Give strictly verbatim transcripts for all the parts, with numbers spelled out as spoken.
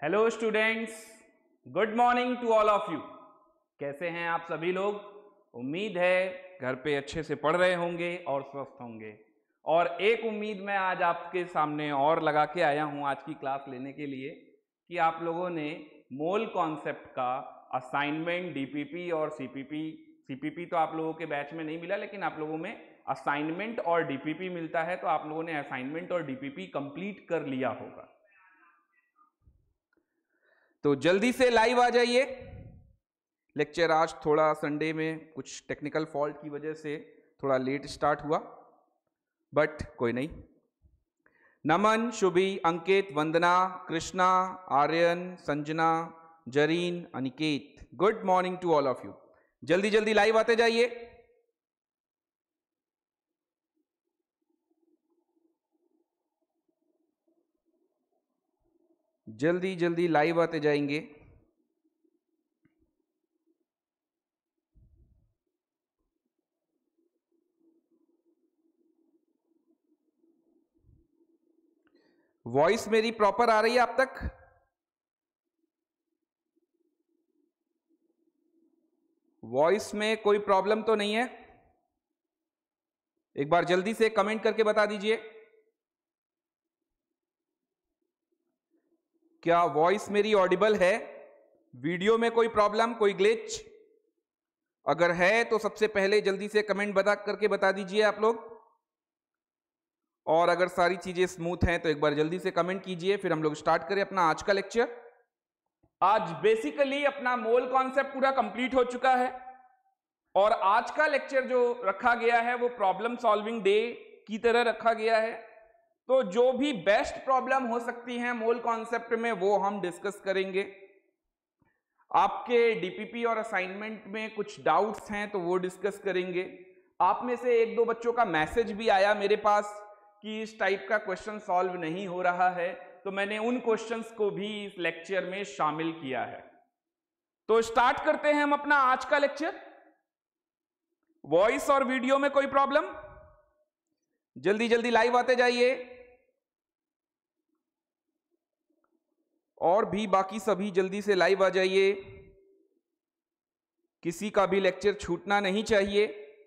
Hello students, good morning to all of you. कैसे हैं आप सभी लोग? उम्मीद है घर पे अच्छे से पढ़ रहे होंगे और स्वस्थ होंगे। और एक उम्मीद मैं आज आपके सामने और लगा के आया हूं आज की क्लास लेने के लिए कि आप लोगों ने मोल कॉन्सेप्ट का असाइनमेंट डीपीपी और सीपीपी सीपीपी तो आप लोगों के बैच में नहीं मिला, लेकिन आप लोगों में असाइनमेंट और डीपीपी मिलता है, तो आप लोगों ने असाइनमेंट और डीपीपी कंप्लीट कर लिया होगा। तो जल्दी से लाइव आ जाइए। लेक्चर आज थोड़ा संडे में कुछ टेक्निकल फॉल्ट की वजह से थोड़ा लेट स्टार्ट हुआ, बट कोई नहीं। Naman, Shubhi, Ankit, Vandana, Krishna, Aryan, Sanjana, Zareen, Aniket, good morning to all of you. जल्दी जल्दी लाइव आते जाइए। जल्दी जल्दी लाइव आते जाएंगे। वॉइस मेरी प्रॉपर आ रही है आप तक? वॉइस में कोई प्रॉब्लम तो नहीं है? एक बार जल्दी से कमेंट करके बता दीजिए। क्या वॉइस मेरी ऑडिबल है? वीडियो में कोई प्रॉब्लम, कोई ग्लिच? अगर है तो सबसे पहले जल्दी से कमेंट बता करके बता दीजिए आप लोग। और अगर सारी चीजें स्मूथ हैं तो एक बार जल्दी से कमेंट कीजिए, फिर हम लोग स्टार्ट करें अपना आज का लेक्चर। आज बेसिकली अपना मोल कॉन्सेप्ट पूरा कंप्लीट हो चुका है और आज का लेक्चर जो रखा गया है वो प्रॉब्लम सॉल्विंग डे की तरह रखा गया है। तो जो भी बेस्ट प्रॉब्लम हो सकती है मोल कॉन्सेप्ट में वो हम डिस्कस करेंगे। आपके डीपीपी और असाइनमेंट में कुछ डाउट्स हैं तो वो डिस्कस करेंगे। आप में से एक दो बच्चों का मैसेज भी आया मेरे पास कि इस टाइप का क्वेश्चन सॉल्व नहीं हो रहा है, तो मैंने उन क्वेश्चंस को भी इस लेक्चर में शामिल किया है। तो स्टार्ट करते हैं हम अपना आज का लेक्चर। वॉइस और वीडियो में कोई प्रॉब्लम? जल्दी जल्दी लाइव आते जाइए। और भी बाकी सभी जल्दी से लाइव आ जाइए, किसी का भी लेक्चर छूटना नहीं चाहिए।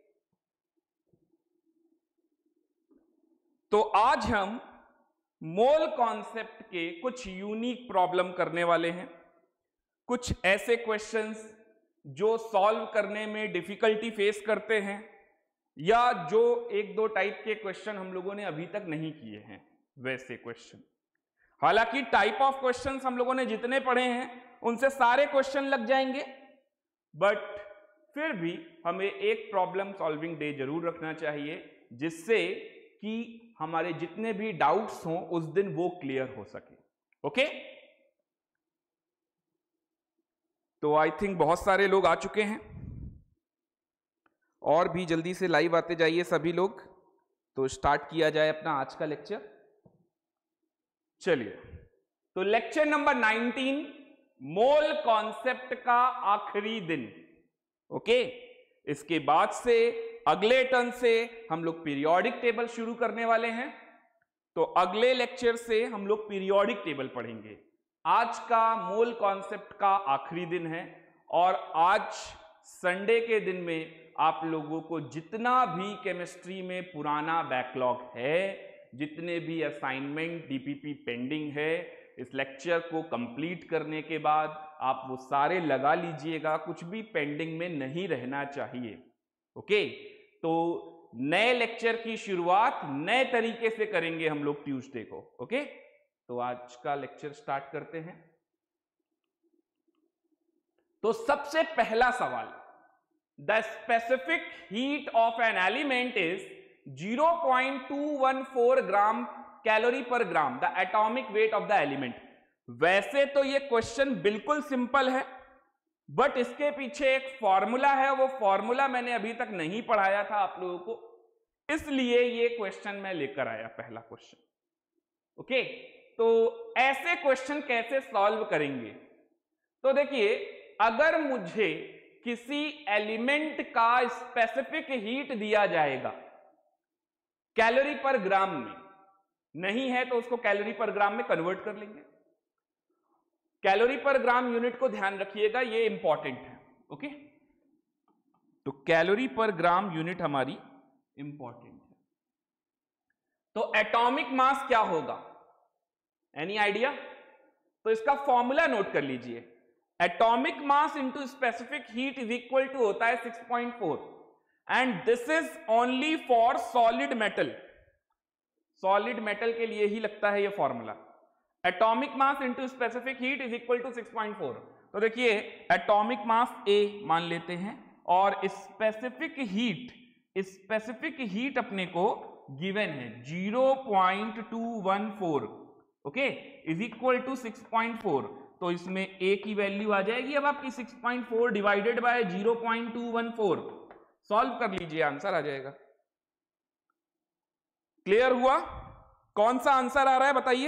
तो आज हम मोल कॉन्सेप्ट के कुछ यूनिक प्रॉब्लम करने वाले हैं। कुछ ऐसे क्वेश्चंस जो सॉल्व करने में डिफिकल्टी फेस करते हैं, या जो एक दो टाइप के क्वेश्चन हम लोगों ने अभी तक नहीं किए हैं वैसे क्वेश्चन। हालांकि टाइप ऑफ क्वेश्चंस हम लोगों ने जितने पढ़े हैं उनसे सारे क्वेश्चन लग जाएंगे, बट फिर भी हमें एक प्रॉब्लम सॉल्विंग डे जरूर रखना चाहिए जिससे कि हमारे जितने भी डाउट्स हों उस दिन वो क्लियर हो सके। ओके, तो आई थिंक बहुत सारे लोग आ चुके हैं और भी जल्दी से लाइव आते जाइए सभी लोग। तो स्टार्ट किया जाए अपना आज का लेक्चर। चलिए, तो lecture number nineteen, mole concept का आखिरी दिन। ओके, इसके बाद से अगले टर्न से हम लोग पीरियोडिक टेबल शुरू करने वाले हैं। तो अगले लेक्चर से हम लोग पीरियोडिक टेबल पढ़ेंगे। आज का मोल कॉन्सेप्ट का आखिरी दिन है और आज संडे के दिन में आप लोगों को जितना भी केमिस्ट्री में पुराना बैकलॉग है, जितने भी असाइनमेंट डीपीपी पेंडिंग है, इस लेक्चर को कंप्लीट करने के बाद आप वो सारे लगा लीजिएगा। कुछ भी पेंडिंग में नहीं रहना चाहिए। ओके, तो नए लेक्चर की शुरुआत नए तरीके से करेंगे हम लोग ट्यूसडे को। ओके, तो आज का लेक्चर स्टार्ट करते हैं। तो सबसे पहला सवाल, the specific heat of an element is zero point two one four gram calorie per gram, the atomic weight of the element. वैसे तो ये क्वेश्चन बिल्कुल सिंपल है, बट इसके पीछे एक फॉर्मूला है। वो फॉर्मूला मैंने अभी तक नहीं पढ़ाया था आप लोगों को, इसलिए ये क्वेश्चन मैं लेकर आया, पहला क्वेश्चन। ओके, तो ऐसे क्वेश्चन कैसे सॉल्व करेंगे? तो देखिए, अगर मुझे किसी एलिमेंट का स्पेसिफिक हीट दिया जाएगा कैलोरी पर ग्राम में, नहीं है तो उसको कैलोरी पर ग्राम में कन्वर्ट कर लेंगे। कैलोरी पर ग्राम यूनिट को ध्यान रखिएगा, ये इंपॉर्टेंट है। ओके, तो कैलोरी पर ग्राम यूनिट हमारी इंपॉर्टेंट है। तो एटॉमिक मास क्या होगा, एनी आइडिया? तो इसका फॉर्मूला नोट कर लीजिए, atomic mass into specific heat is equal to होता है six point four, and this is only for solid metal. Solid metal के लिए ही लगता है ये formula, atomic mass into specific heat is equal to six point four. तो देखिए एटॉमिक मास ए मान लेते हैं और स्पेसिफिक हीट, स्पेसिफिक हीट अपने को गिवन है zero point two one four, okay, is equal to six point four. तो इसमें ए की वैल्यू आ जाएगी अब आपकी six point four divided by zero point two one four. Solve कर लीजिए, आंसर आ जाएगा। क्लियर हुआ? कौन सा आंसर आ रहा है बताइए,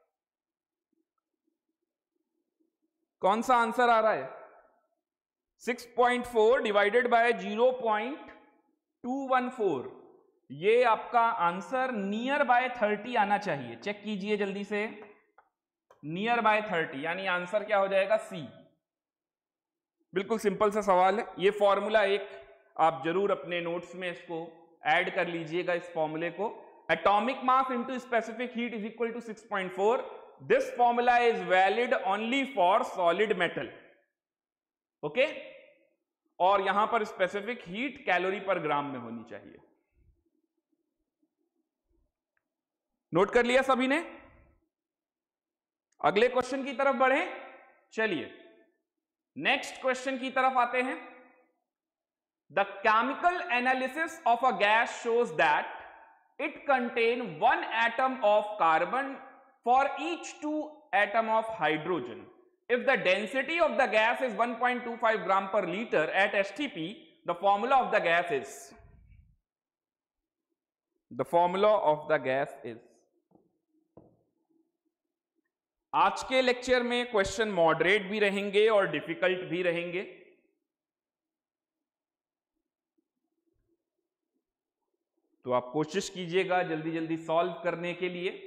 कौन सा आंसर आ रहा है? Six point four divided by zero point two one four. ये आपका आंसर नियर बाय थर्टी आना चाहिए। चेक कीजिए जल्दी से, नियर बाय थर्टी, यानी आंसर क्या हो जाएगा? सी। बिल्कुल सिंपल सा सवाल है। ये फॉर्मूला एक आप जरूर अपने नोट्स में इसको ऐड कर लीजिएगा, इस फॉर्मूले को, atomic mass into specific heat is equal to six point four. This formula is valid only for solid metal, okay. और यहां पर स्पेसिफिक हीट कैलोरी पर ग्राम में होनी चाहिए। नोट कर लिया सभी ने? अगले क्वेश्चन की तरफ बढ़े। चलिए नेक्स्ट क्वेश्चन की तरफ आते हैं। The chemical analysis of a gas shows that it contain one atom of carbon for each two atom of hydrogen. If the density of the gas is one point two five gram per liter at S T P, the formula of the gas is, the formula of the gas is। आज के lecture में question moderate भी रहेंगे और difficult भी रहेंगे। तो आप कोशिश कीजिएगा जल्दी जल्दी सॉल्व करने के लिए,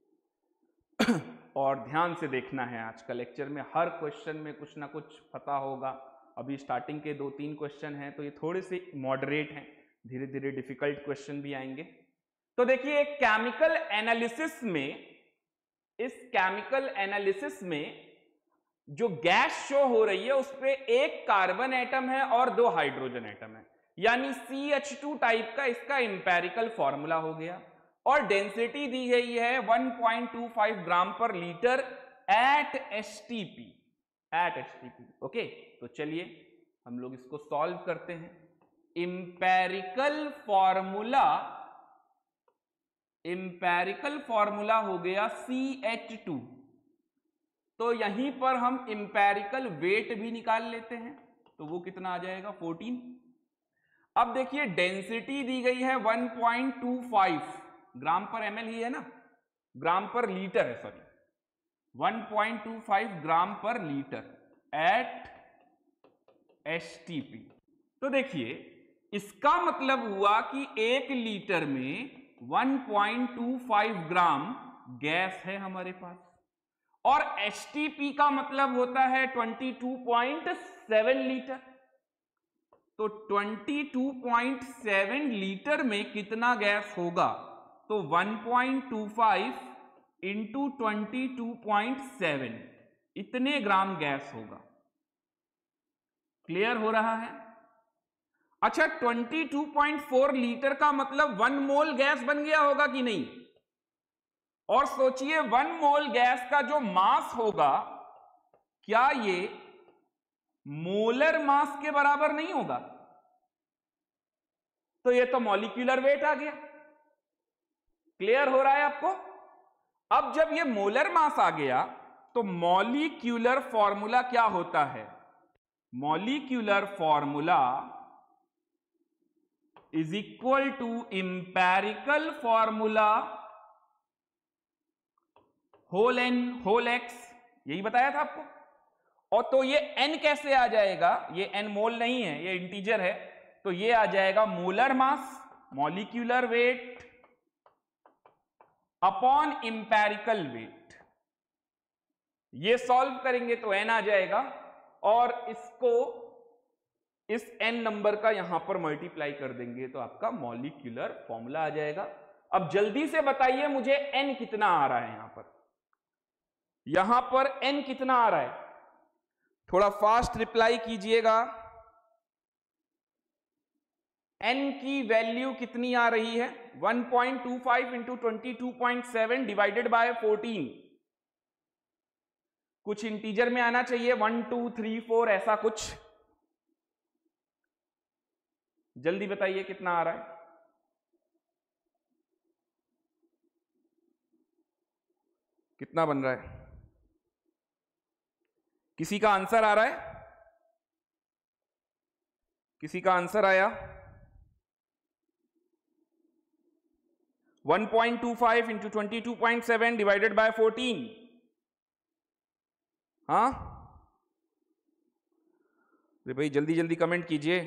और ध्यान से देखना है। आज का लेक्चर में हर क्वेश्चन में कुछ ना कुछ पता होगा। अभी स्टार्टिंग के दो तीन क्वेश्चन हैं तो ये थोड़े से मॉडरेट हैं, धीरे धीरे डिफिकल्ट क्वेश्चन भी आएंगे। तो देखिए केमिकल एनालिसिस में, इस केमिकल एनालिसिस में जो गैस शो हो रही है उस पे एक कार्बन एटम है और दो हाइड्रोजन एटम है, यानी सी एच टू टाइप का इसका इंपेरिकल फॉर्मूला हो गया। और डेंसिटी दी गई है one point two five gram per litre at STP, at STP, okay. तो चलिए हम लोग इसको सॉल्व करते हैं। इंपेरिकल फॉर्मूला, इंपेरिकल फॉर्मूला हो गया सी एच टू। तो यहीं पर हम इंपेरिकल वेट भी निकाल लेते हैं, तो वो कितना आ जाएगा? फोर्टीन। अब देखिए डेंसिटी दी गई है one point two five gram per ML ही है ना, ग्राम पर लीटर है, sorry, one point two five gram per litre at STP. तो देखिए इसका मतलब हुआ कि एक लीटर में one point two five gram gas है हमारे पास, और एसटीपी का मतलब होता है twenty two point seven litre. तो twenty two point seven litre में कितना गैस होगा? तो one point two five into twenty two point seven, इतने ग्राम गैस होगा। क्लियर हो रहा है? अच्छा, twenty two point four litre का मतलब वन मोल गैस बन गया होगा कि नहीं? और सोचिए वन मोल गैस का जो मास होगा, क्या ये मोलर मास के बराबर नहीं होगा? तो ये तो मॉलिक्यूलर वेट आ गया। क्लियर हो रहा है आपको? अब जब ये मोलर मास आ गया तो मॉलिक्यूलर फॉर्मूला क्या होता है? Molecular formula is equal to empirical formula whole n whole x, यही बताया था आपको। और तो ये n कैसे आ जाएगा? ये n मोल नहीं है, ये इंटीजर है, तो ये आ जाएगा molar mass, molecular weight upon empirical weight. ये सॉल्व करेंगे तो n आ जाएगा और इसको इस n नंबर का यहां पर मल्टीप्लाई कर देंगे तो आपका मॉलिक्यूलर फॉर्मूला आ जाएगा। अब जल्दी से बताइए मुझे n कितना आ रहा है, यहां पर यहां पर n कितना आ रहा है, थोड़ा फास्ट रिप्लाई कीजिएगा। n की वैल्यू कितनी आ रही है, one point two five into twenty two point seven divided by fourteen. कुछ इंटीजर में आना चाहिए, वन टू थ्री फोर ऐसा कुछ। जल्दी बताइए कितना आ रहा है। कितना बन रहा है, किसी का आंसर आ रहा है, किसी का आंसर आया? One point two five into twenty two point seven divided by fourteen. हाँ अरे भाई जल्दी जल्दी कमेंट कीजिए।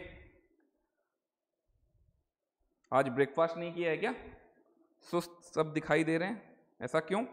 आज ब्रेकफास्ट नहीं किया है क्या? सुस्त सब दिखाई दे रहे हैं, ऐसा क्यों?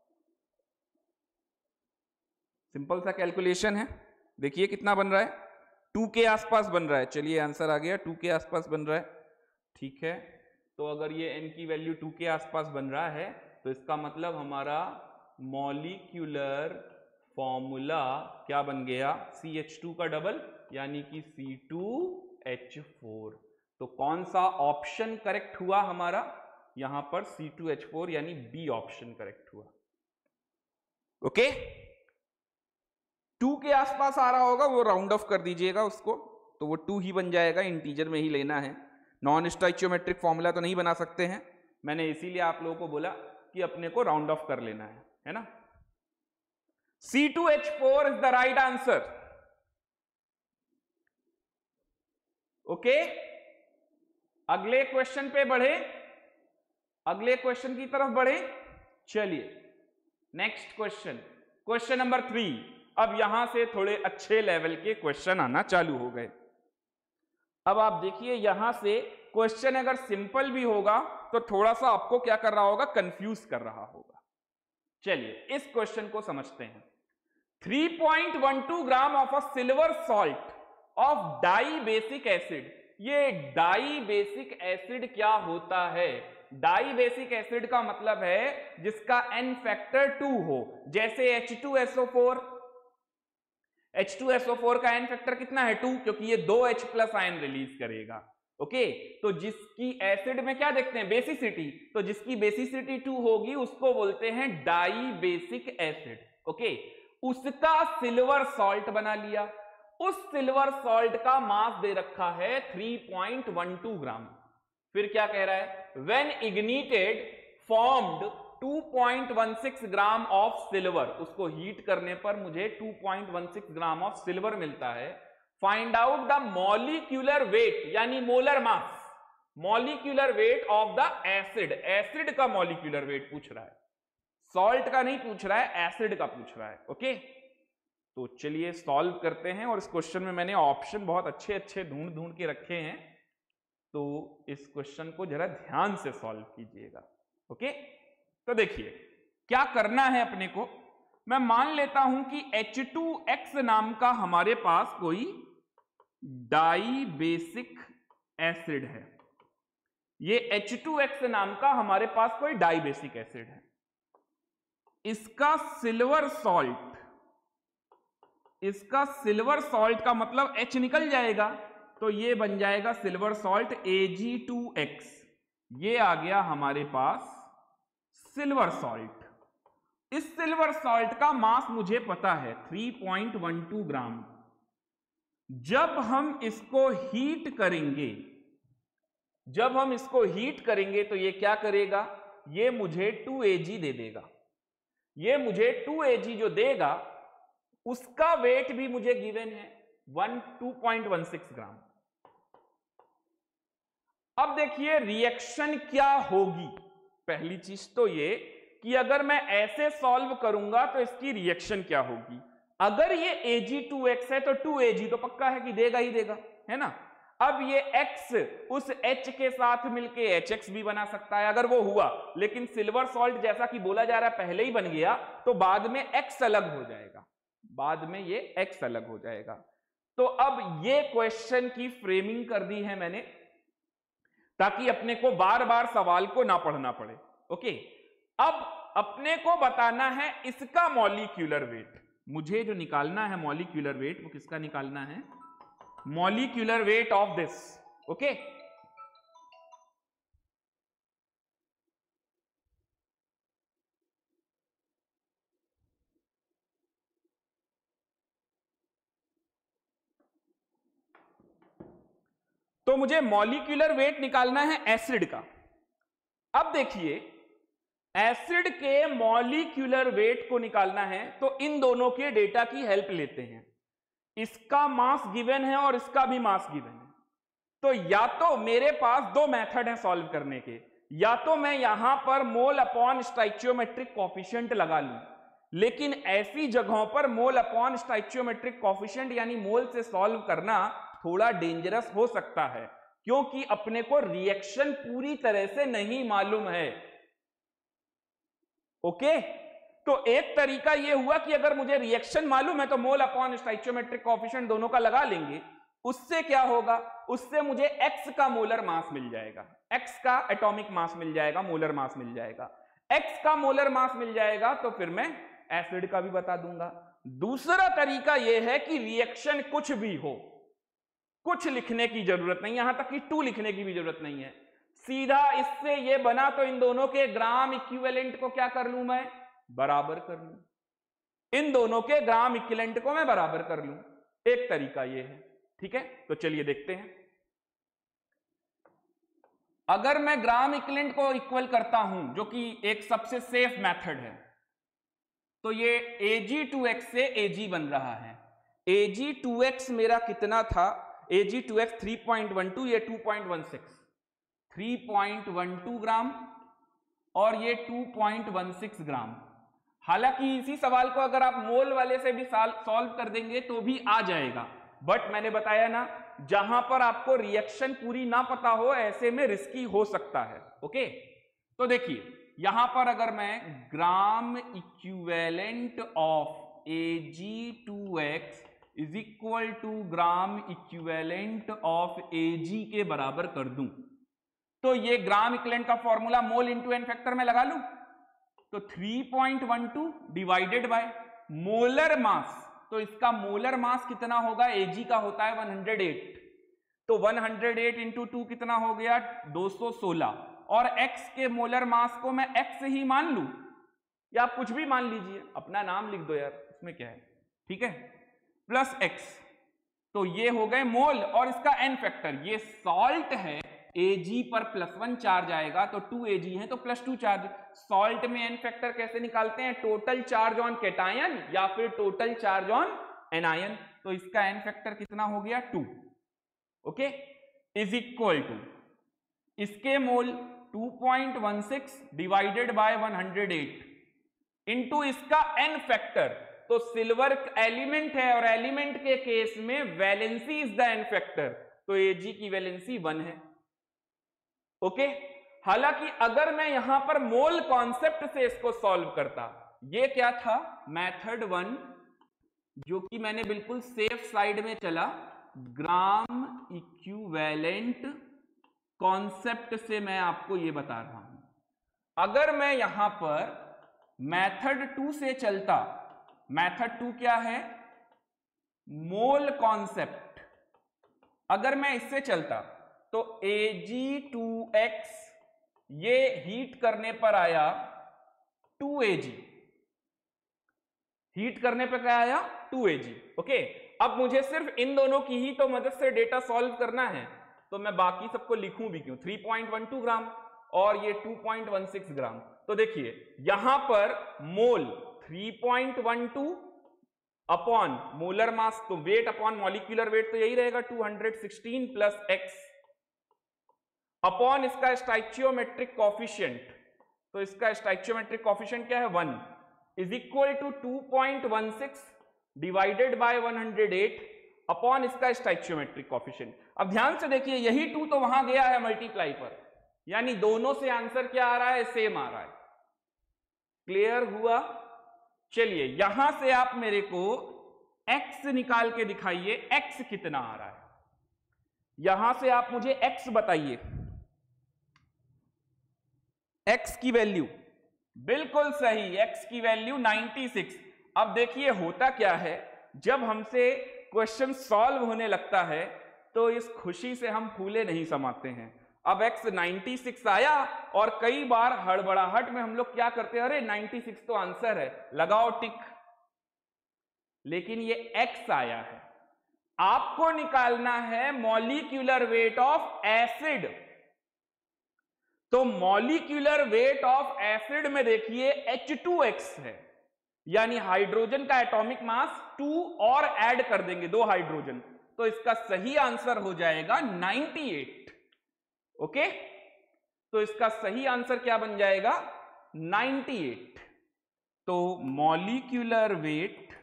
सिंपल सा कैलकुलेशन है, देखिए कितना बन रहा है, टू के आसपास बन रहा है। चलिए आंसर आ गया, टू के आसपास बन रहा है। ठीक है, तो अगर ये n की वैल्यू टू के आसपास बन रहा है तो इसका मतलब हमारा मॉलिक्यूलर फॉर्मूला क्या बन गया, सी एच टू का डबल यानी कि सी टू एच फोर। तो कौन सा ऑप्शन करेक्ट हुआ हमारा, यहां पर सी टू एच फोर यानी बी ऑप्शन करेक्ट हुआ। ओके, टू के आसपास आ रहा होगा वो राउंड ऑफ कर दीजिएगा उसको, तो वो टू ही बन जाएगा, इंटीजर में ही लेना है। नॉन स्टोइचियोमेट्रिक फॉर्मूला तो नहीं बना सकते हैं, मैंने इसीलिए आप लोगों को बोला कि अपने को राउंड ऑफ कर लेना है, है ना। C two H four is the right answer. Okay, अगले क्वेश्चन पे बढ़े, अगले क्वेश्चन की तरफ बढ़े। चलिए next question, question number three. अब यहां से थोड़े अच्छे लेवल के क्वेश्चन आना चालू हो गए। अब आप देखिए यहां से क्वेश्चन अगर सिंपल भी होगा तो थोड़ा सा आपको क्या कर रहा होगा, कंफ्यूज कर रहा होगा। चलिए इस क्वेश्चन को समझते हैं। Three point one two gram of a silver salt of dibasic acid. ये डाई बेसिक एसिड क्या होता है? डाई बेसिक एसिड का मतलब है जिसका एन फैक्टर टू हो, जैसे H two S O four. H two S O four का एन फैक्टर कितना है, टू, क्योंकि ये दो H प्लस आयन रिलीज करेगा। ओके, तो जिसकी एसिड में क्या देखते हैं, बेसिसिटी, तो जिसकी बेसिसिटी टू होगी उसको बोलते हैं डाई बेसिक एसिड। ओके, उसका सिल्वर सॉल्ट बना लिया, उस सिल्वर सॉल्ट का मास दे रखा है three point one two gram. फिर क्या कह रहा है, when ignited formed two point one six gram of silver. उसको हीट करने पर मुझे two point one six gram of silver मिलता है। Find out the molecular weight यानी molar mass, molecular weight of the acid. Acid का molecular weight पूछ रहा है, सॉल्ट का नहीं पूछ रहा है, एसिड का पूछ रहा है। ओके, तो चलिए सॉल्व करते हैं। और इस क्वेश्चन में मैंने ऑप्शन बहुत अच्छे अच्छे ढूंढ ढूंढ के रखे हैं, तो इस क्वेश्चन को जरा ध्यान से सॉल्व कीजिएगा। ओके, तो देखिए क्या करना है अपने को। मैं मान लेता हूं कि एच टू एक्स नाम का हमारे पास कोई डाई बेसिक एसिड है। ये एच टू एक्स नाम का हमारे पास कोई डाई बेसिक एसिड है। इसका सिल्वर सॉल्ट, इसका सिल्वर सॉल्ट का मतलब H निकल जाएगा, तो ये बन जाएगा silver salt A G two X. ये आ गया हमारे पास सिल्वर सॉल्ट। इस सिल्वर सॉल्ट का मास मुझे पता है three point one two gram. जब हम इसको हीट करेंगे, जब हम इसको हीट करेंगे तो ये क्या करेगा, ये मुझे टू ए जी दे देगा। ये मुझे टू ए जी जो देगा उसका वेट भी मुझे गिवन है one two point one six gram. अब देखिए रिएक्शन क्या होगी। पहली चीज तो ये कि अगर मैं ऐसे सॉल्व करूंगा तो इसकी रिएक्शन क्या होगी। अगर ये ए जी टू एक्स है तो टू ए जी तो पक्का है कि देगा ही देगा, है ना। अब ये x उस H के साथ मिलके एच एक्स भी बना सकता है अगर वो हुआ, लेकिन सिल्वर सॉल्ट जैसा कि बोला जा रहा है पहले ही बन गया, तो बाद में x अलग हो जाएगा, बाद में ये x अलग हो जाएगा। तो अब ये क्वेश्चन की फ्रेमिंग कर दी है मैंने ताकि अपने को बार बार सवाल को ना पढ़ना पड़े। ओके, अब अपने को बताना है इसका मॉलिक्यूलर वेट। मुझे जो निकालना है मॉलिक्यूलर वेट, वो किसका निकालना है? Molecular weight of this. Okay, तो मुझे मॉलिक्यूलर वेट निकालना है एसिड का। अब देखिए, एसिड के मॉलिक्यूलर वेट को निकालना है तो इन दोनों के डेटा की हेल्प लेते हैं। इसका मास गिवन है और इसका भी मास गिवन है, तो या तो मेरे पास दो मेथड है सॉल्व करने के, या तो मैं यहां पर मोल अपॉन स्टोइचियोमेट्रिक कोफिशिएंट लगा लूं, लेकिन ऐसी जगहों पर मोल अपॉन स्टोइचियोमेट्रिक कोफिशिएंट यानी मोल से सॉल्व करना थोड़ा डेंजरस हो सकता है, क्योंकि अपने को रिएक्शन पूरी तरह से नहीं मालूम है। ओके, तो एक तरीका यह हुआ कि अगर मुझे रिएक्शन मालूम है तो मोल अपॉन स्टोइचियोमेट्रिक कोफिशिएंट दोनों का लगा लेंगे। उससे क्या होगा? उससे मुझे x का मोलर मास मिल जाएगा, x का एटॉमिक मास मिल जाएगा, मोलर मास मिल जाएगा। x का मोलर मास मिल जाएगा तो फिर मैं एसिड का भी बता दूंगा। दूसरा तरीका यह है कि रिएक्शन कुछ भी हो, कुछ लिखने की जरूरत नहीं, यहां तक कि टू लिखने की भी जरूरत नहीं है, सीधा इससे ये बना तो इन दोनों के ग्राम इक्विवेलेंट को क्या कर लूं मैं? बराबर कर लूं। इन दोनों के ग्राम इक्विवेलेंट को मैं बराबर कर लूं। एक तरीका ये है, ठीक है। तो चलिए देखते हैं। अगर मैं ग्राम इक्विवेलेंट को इक्वल करता हूं, जो कि एक सबसे सेफ मेथड है, तो ये ए जी टू एक्स से ए जी बन रहा है। ए जी टू एक्स मेरा कितना था? A G two X three point one two, ये two point one six, three point one two gram और ये two point one six gram. हालांकि इसी सवाल को अगर आप मोल वाले से भी सॉल्व कर देंगे तो भी आ जाएगा, बट मैंने बताया ना, जहां पर आपको रिएक्शन पूरी ना पता हो ऐसे में रिस्की हो सकता है। ओके, तो देखिए यहां पर अगर मैं gram equivalent of A G two X is equal to gram equivalent of A G के बराबर कर दूं, तो ये ग्राम इक्विवेलेंट का formula mole into n factor में लगा लूं, तो three point one two divided by molar mass, तो इसका मोलर मास कितना होगा? एजी का होता है वन हंड्रेड एट, तो one hundred eight into two कितना हो गया? दो सौ सोलह। और x के मोलर मास को मैं x ही मान लूं, या आप कुछ भी मान लीजिए, अपना नाम लिख दो यार, इसमें क्या है, ठीक है, प्लस x, तो ये हो गए मोल और इसका n फैक्टर। ये सॉल्ट है, Ag पर प्लस वन चार्ज आएगा तो टू Ag है तो प्लस टू चार्ज। सॉल्ट में n फैक्टर कैसे निकालते हैं? टोटल चार्ज ऑन कैटायन या फिर टोटल चार्ज ऑन एनायन, तो इसका n फैक्टर कितना हो गया? Two. Okay, is equal to इसके mole two point one six divided by one hundred eight into इसका n फैक्टर, तो सिल्वर एलिमेंट है और एलिमेंट के केस में valency is the n factor, तो Ag की वैलेंसी वन है। ओके, हालांकि अगर मैं यहां पर मोल कॉन्सेप्ट से इसको सॉल्व करता, ये क्या था? मेथड वन, जो कि मैंने बिल्कुल सेफ साइड में चला, ग्राम इक्विवेलेंट कॉन्सेप्ट से मैं आपको ये बता रहा हूं। अगर मैं यहां पर मेथड टू से चलता, मेथड टू क्या है? Mole concept. अगर मैं इससे चलता तो ए जी टू एक्स ये हीट करने पर आया टू ए जी, हीट करने पर क्या आया? To A ji. ओके, अब मुझे सिर्फ इन दोनों की ही तो मदद से डेटा सॉल्व करना है, तो मैं बाकी सबको लिखूं भी क्यों? Three point one two gram और ये two point one six gram, तो देखिए यहां पर mole three point one two upon molar mass, तो वेट अपॉन मॉलिक्यूलर वेट तो यही रहेगा two hundred sixteen plus x, upon इसका स्टोइचियोमेट्रिक कोफिशिएंट, तो इसका स्टोइचियोमेट्रिक कोफिशिएंट क्या है? One, is equal to two point one six divided by one hundred eight upon इसका स्टोइचियोमेट्रिक कोएफिशिएंट। अब ध्यान से देखिए, यही टू तो वहां गया है मल्टीप्लाई पर, यानी दोनों से आंसर क्या आ रहा है, सेम आ रहा है। क्लियर हुआ? चलिए यहां से आप मेरे को x निकाल के दिखाइए, x कितना आ रहा है। यहां से आप मुझे x बताइए, x की वैल्यू। बिल्कुल सही, x की वैल्यू छियानवे। अब देखिए होता क्या है, जब हमसे क्वेश्चन सॉल्व होने लगता है तो इस खुशी से हम फूले नहीं समाते हैं। अब x छियानवे आया और कई बार हड़बड़ाहट में हम लोग क्या करते हैं, अरे छियानवे तो आंसर है, लगाओ टिक। लेकिन ये x आया है, आपको निकालना है मॉलिक्यूलर वेट ऑफ एसिड। तो मॉलिक्यूलर वेट ऑफ एसिड में देखिए एच टू एक्स है, यानी हाइड्रोजन का एटॉमिक मास टू और ऐड कर देंगे, दो हाइड्रोजन, तो इसका सही आंसर हो जाएगा अट्ठानवे। ओके, तो इसका सही आंसर क्या बन जाएगा, अट्ठानवे। तो molecular weight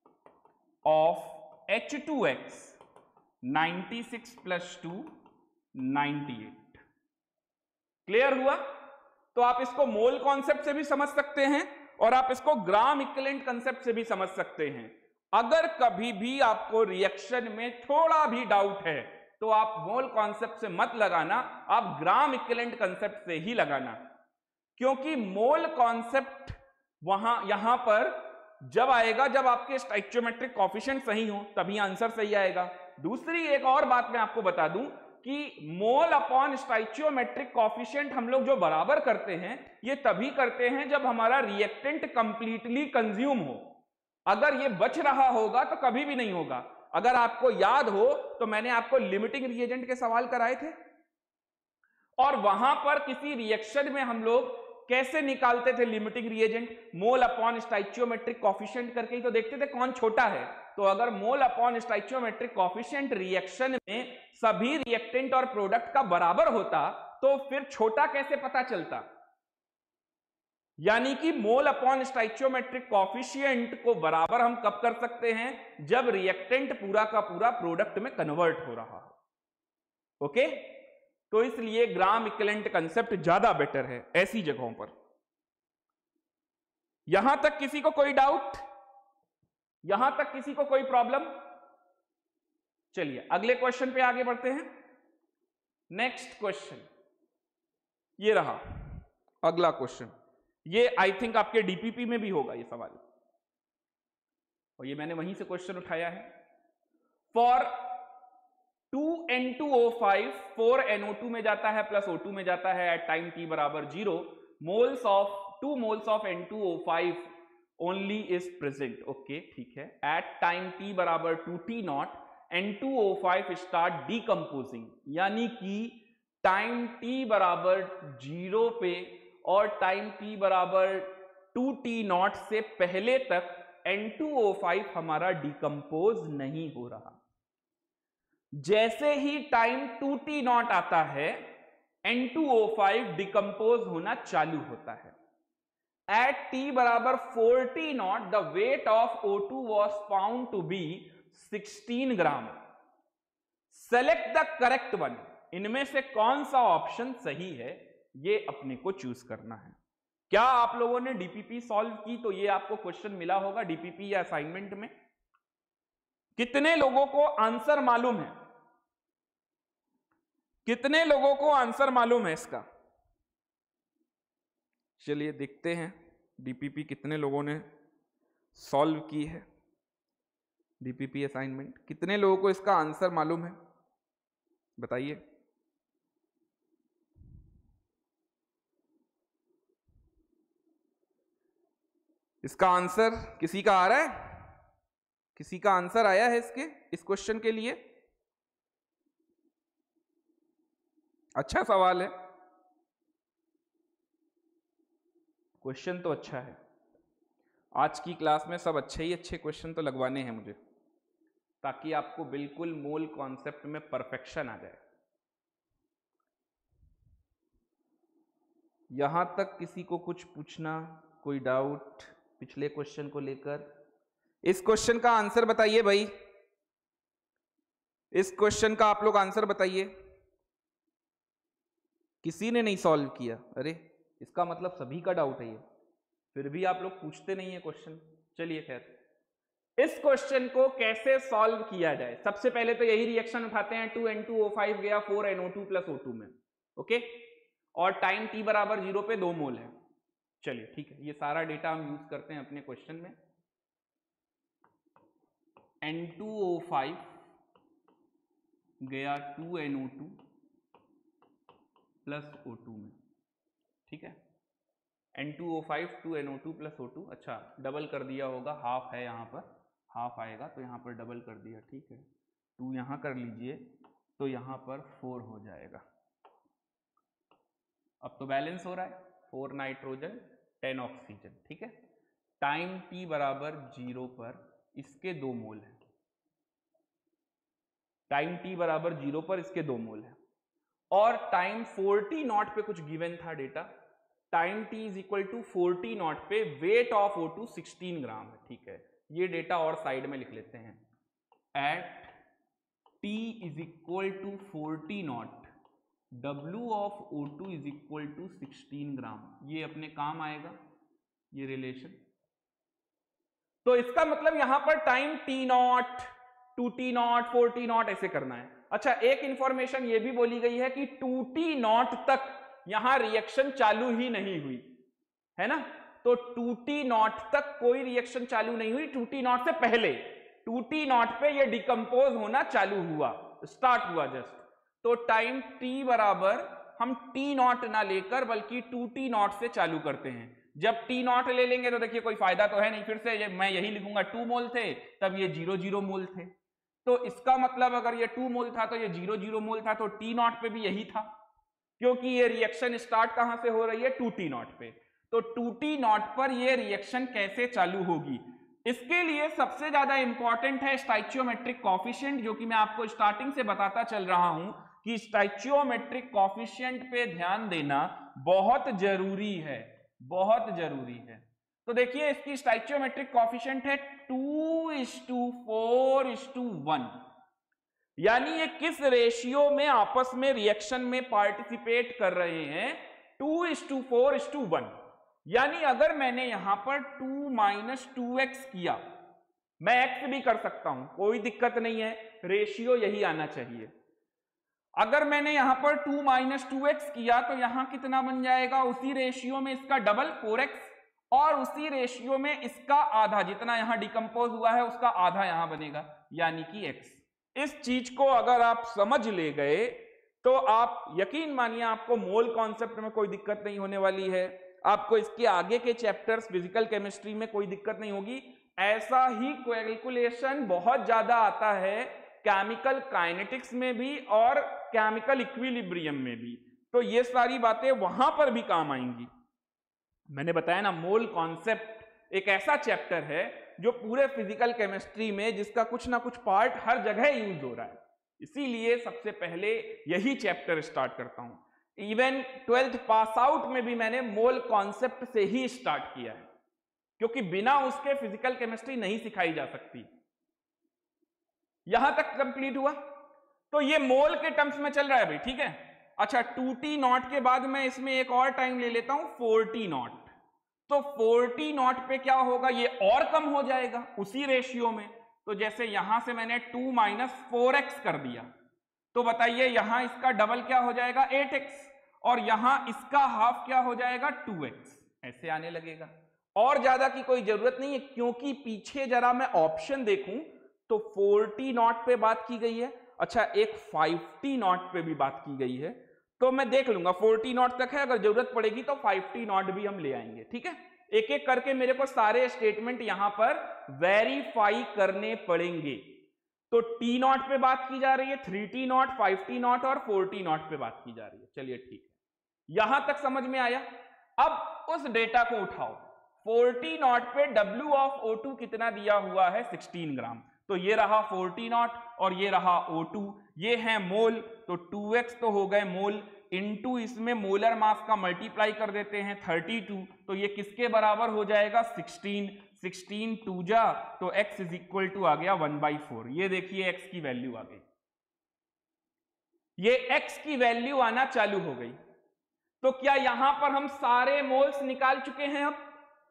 of H two X छियानवे प्लस टू अट्ठानवे। क्लियर हुआ? तो आप इसको मोल कॉन्सेप्ट से भी समझ सकते हैं और आप इसको ग्राम इक्विवेलेंट कॉन्सेप्ट से भी समझ सकते हैं। अगर कभी भी आपको रिएक्शन में थोड़ा भी डाउट है तो आप मोल कॉन्सेप्ट से मत लगाना, आप ग्राम इक्विवेलेंट कॉन्सेप्ट से ही लगाना, क्योंकि मोल कॉन्सेप्ट वहां यहां पर जब आएगा जब आपके स्टोइचियोमेट्रिक कोएफिशिएंट सही हो तभी आंसर सही आएगा। दूसरी एक और बात मैं आपको बता दूं कि मोल अपॉन स्टोइचियोमेट्रिक कोएफिशिएंट हम लोग जो बराबर करते हैं ये तभी करते हैं जब हमारा रिएक्टेंट कंप्लीटली कंज्यूम हो। अगर ये बच रहा होगा तो कभी भी नहीं होगा। अगर आपको याद हो तो मैंने आपको लिमिटिंग रिएजेंट के सवाल कराए थे और वहां पर किसी रिएक्शन में हम लोग कैसे निकालते थे limiting reagent, mole upon stoichiometric coefficient करके ही तो देखते थे कौन छोटा है। तो अगर mole upon stoichiometric coefficient reaction में सभी रिएक्टेंट और प्रोडक्ट का बराबर होता तो फिर छोटा कैसे पता चलता। यानी कि मोल अपॉन स्टोइचियोमेट्रिक कोएफिशिएंट को बराबर हम कब कर सकते हैं, जब रिएक्टेंट पूरा का पूरा प्रोडक्ट में कन्वर्ट हो रहा हो। ओके, तो इसलिए ग्राम इक्विवेलेंट कांसेप्ट ज्यादा बेटर है ऐसी जगहों पर। यहां तक किसी को कोई डाउट, यहां तक किसी को कोई प्रॉब्लम? चलिए अगले क्वेश्चन पे आगे बढ़ते हैं। नेक्स्ट क्वेश्चन ये रहा अगला क्वेश्चन। ये आई थिंक आपके डीपीपी में भी होगा ये सवाल, और ये मैंने वहीं से क्वेश्चन उठाया है। For two N two O five four N O two में जाता है प्लस ओ टू में जाता है एट टाइम टी बराबर zero, moles of two moles of N two O five only is present. Okay ठीक है, एट टाइम टी बराबर two t nought N two O five start decomposing, यानी कि time t बराबर zero पे और time t बराबर two t nought से पहले तक एन टू ओ फाइव हमारा डिकम्पोज नहीं हो रहा। जैसे ही टाइम टू टी नॉट आता है N two O five decompose होना चालू होता है। एट टी बराबर forty nought the weight of O two was found to be sixteen gram. Select the correct one, इनमें से कौन सा ऑप्शन सही है ये अपने को चूज करना है। क्या आप लोगों ने डीपीपी सॉल्व की तो ये आपको क्वेश्चन मिला होगा डीपीपी या असाइनमेंट में। कितने लोगों को आंसर मालूम है? कितने लोगों को आंसर मालूम है इसका? चलिए देखते हैं डीपीपी कितने लोगों ने सॉल्व की है। डीपीपी असाइनमेंट कितने लोगों को इसका आंसर मालूम है, बताइए। इसका आंसर किसी का आ रहा है? किसी का आंसर आया है इसके इस क्वेश्चन के लिए? अच्छा सवाल है, क्वेश्चन तो अच्छा है। आज की क्लास में सब अच्छे ही अच्छे क्वेश्चन तो लगवाने हैं मुझे, ताकि आपको बिल्कुल मोल कॉन्सेप्ट में परफेक्शन आ जाए। यहां तक किसी को कुछ पूछना, कोई डाउट पिछले क्वेश्चन को लेकर? इस क्वेश्चन का आंसर बताइए भाई। इस क्वेश्चन का आप लोग आंसर बताइए। किसी ने नहीं सॉल्व किया? अरे इसका मतलब सभी का डाउट है ये, फिर भी आप लोग पूछते नहीं है क्वेश्चन। चलिए खैर, इस क्वेश्चन को कैसे सॉल्व किया जाए, सबसे पहले तो यही रिएक्शन उठाते हैं। Two N two O five गया four N O two plus O two में, ओके, और टाइम टी बराबर जीरो पे दो मोल है। चलिए ठीक है, ये सारा डेटा हम यूज करते हैं अपने क्वेश्चन में। एन टू ओ फाइव गया two N O two plus O two में, ठीक है, N two O five two N O two plus O two. अच्छा, डबल कर दिया होगा, हाफ है यहाँ पर, हाफ आएगा तो यहाँ पर डबल कर दिया, ठीक है। टू यहाँ कर लीजिए तो यहाँ पर फोर हो जाएगा। अब तो बैलेंस हो रहा है, फोर नाइट्रोजन टेन ऑक्सीजन, ठीक है। टाइम टी बराबर जीरो पर इसके दो मोल है, टाइम टी बराबर जीरो पर इसके दो मोल है, और टाइम फोर्टी नॉट पे कुछ गिवन था data. Time t is equal to forty nought पे weight of O two sixteen gram है, ठीक है। ये डेटा और साइड में लिख लेते हैं। At t is equal to forty nought W of O two is equal to sixteen gram, ये अपने काम आएगा ये रिलेशन। तो इसका मतलब यहां पर time t nought, two t nought, four t nought ऐसे करना है। अच्छा, एक इंफॉर्मेशन ये भी बोली गई है कि टू टी नॉट तक यहां रिएक्शन चालू ही नहीं हुई है ना, तो टू टी नॉट तक कोई रिएक्शन चालू नहीं हुई, टू टी नॉट से पहले टू टी नॉट पे ये डिकम्पोज होना चालू हुआ, स्टार्ट हुआ जस्ट। तो टाइम t बराबर हम t नॉट ना लेकर बल्कि टू टी नॉट से चालू करते हैं। जब t नॉट ले लेंगे तो देखिए कोई फायदा तो है नहीं, फिर से ये मैं यही लिखूंगा, टू मोल थे तब ये जीरो जीरो मोल थे, तो इसका मतलब अगर ये टू मोल था तो ये जीरो जीरो मोल था, तो t नॉट पे भी यही था, क्योंकि ये रिएक्शन स्टार्ट कहां से हो रही है, टू टी नॉट पे। तो टू टी नॉट पर ये रिएक्शन कैसे चालू होगी, इसके लिए सबसे ज्यादा इंपॉर्टेंट है स्टाइचियोमेट्रिक कॉफिशिएंट, जो कि मैं आपको स्टार्टिंग से बताता चल रहा हूं कि स्टाइचियोमेट्रिक कॉफिशिएंट पे ध्यान देना बहुत जरूरी है, बहुत जरूरी है। तो देखिए इसकी स्टाइचियोमेट्रिक कॉफिशिएंट है two is to four is to one, यानी ये किस रेशियो में आपस में रिएक्शन में पार्टिसिपेट कर रहे हैं, two is to four is to one. यानी अगर मैंने यहां पर टू माइनस टू एक्स किया, मैं एक्स भी कर सकता हूं, कोई दिक्कत नहीं है, रेशियो यही आना चाहिए। अगर मैंने यहां पर टू माइनस टू एक्स किया तो यहां कितना बन जाएगा, उसी रेशियो में इसका डबल फोर एक्स, और उसी रेशियो में इसका आधा, जितना यहां डिकम्पोज हुआ है उसका आधा यहां बनेगा, यानी कि x। इस चीज को अगर आप समझ ले गए तो आप यकीन मानिए आपको मोल कॉन्सेप्ट में कोई दिक्कत नहीं होने वाली है, आपको इसके आगे के चैप्टर्स फिजिकल केमिस्ट्री में कोई दिक्कत नहीं होगी। ऐसा ही कैलकुलेशन बहुत ज्यादा आता है केमिकल काइनेटिक्स में भी और केमिकल इक्विलिब्रियम में भी, तो ये सारी बातें वहां पर भी काम आएंगी। मैंने बताया ना, मोल कॉन्सेप्ट एक ऐसा चैप्टर है जो पूरे फिजिकल केमिस्ट्री में जिसका कुछ ना कुछ पार्ट हर जगह यूज हो रहा है, इसीलिए सबसे पहले यही चैप्टर स्टार्ट करता हूं। इवन ट्वेल्थ पास आउट में भी मैंने मोल कॉन्सेप्ट से ही स्टार्ट किया है, क्योंकि बिना उसके फिजिकल केमिस्ट्री नहीं सिखाई जा सकती। यहां तक कंप्लीट हुआ, तो ये मोल के टर्म्स में चल रहा है भाई, ठीक है। अच्छा, टू टी नॉट के बाद मैं इसमें एक और टाइम ले लेता हूं फोर टी नॉट, तो फोर टी नॉट पे क्या होगा, ये और कम हो जाएगा उसी रेशियो में। तो जैसे यहां से मैंने टू माइनस फोर एक्स कर दिया, तो बताइए यहां इसका डबल क्या हो जाएगा, एट एक्स, और यहां इसका हाफ क्या हो जाएगा, टू एक्स, ऐसे आने लगेगा। और ज्यादा की कोई जरूरत नहीं है, क्योंकि पीछे जरा मैं ऑप्शन देखूं तो फोर टी नॉट पे बात की गई है, अच्छा एक फाइव टी नॉट पे भी बात की गई है, तो मैं देख लूंगा फोर टी नॉट तक है, अगर जरूरत पड़ेगी तो फाइव टी नॉट भी हम ले आएंगे, ठीक है। एक एक करके मेरे को सारे स्टेटमेंट यहां पर वेरीफाई करने पड़ेंगे। तो टी नॉट पे बात की जा रही है, three t nought, five t nought और फोर टी नॉट पे बात की जा रही है। चलिए ठीक है, यहां तक समझ में आया। अब उस डेटा को उठाओ, फोर टी नॉट पे W ऑफ ओ टू कितना दिया हुआ है, सिक्सटीन ग्राम, तो ये रहा फोर टी नॉट और ये रहा ओ टू, ये है मोल, तो टू एक्स तो हो गए मोल, इनटू इसमें मोलर मास का मल्टीप्लाई कर देते हैं थर्टी टू, तो ये किसके बराबर हो जाएगा, सिक्सटीन, सिक्सटीन टू जा तो x इज इक्वल टू आ गया वन बाई फोर। ये देखिए x की वैल्यू आ गई, ये x की वैल्यू आना चालू हो गई। तो क्या यहां पर हम सारे मोल्स निकाल चुके हैं? अब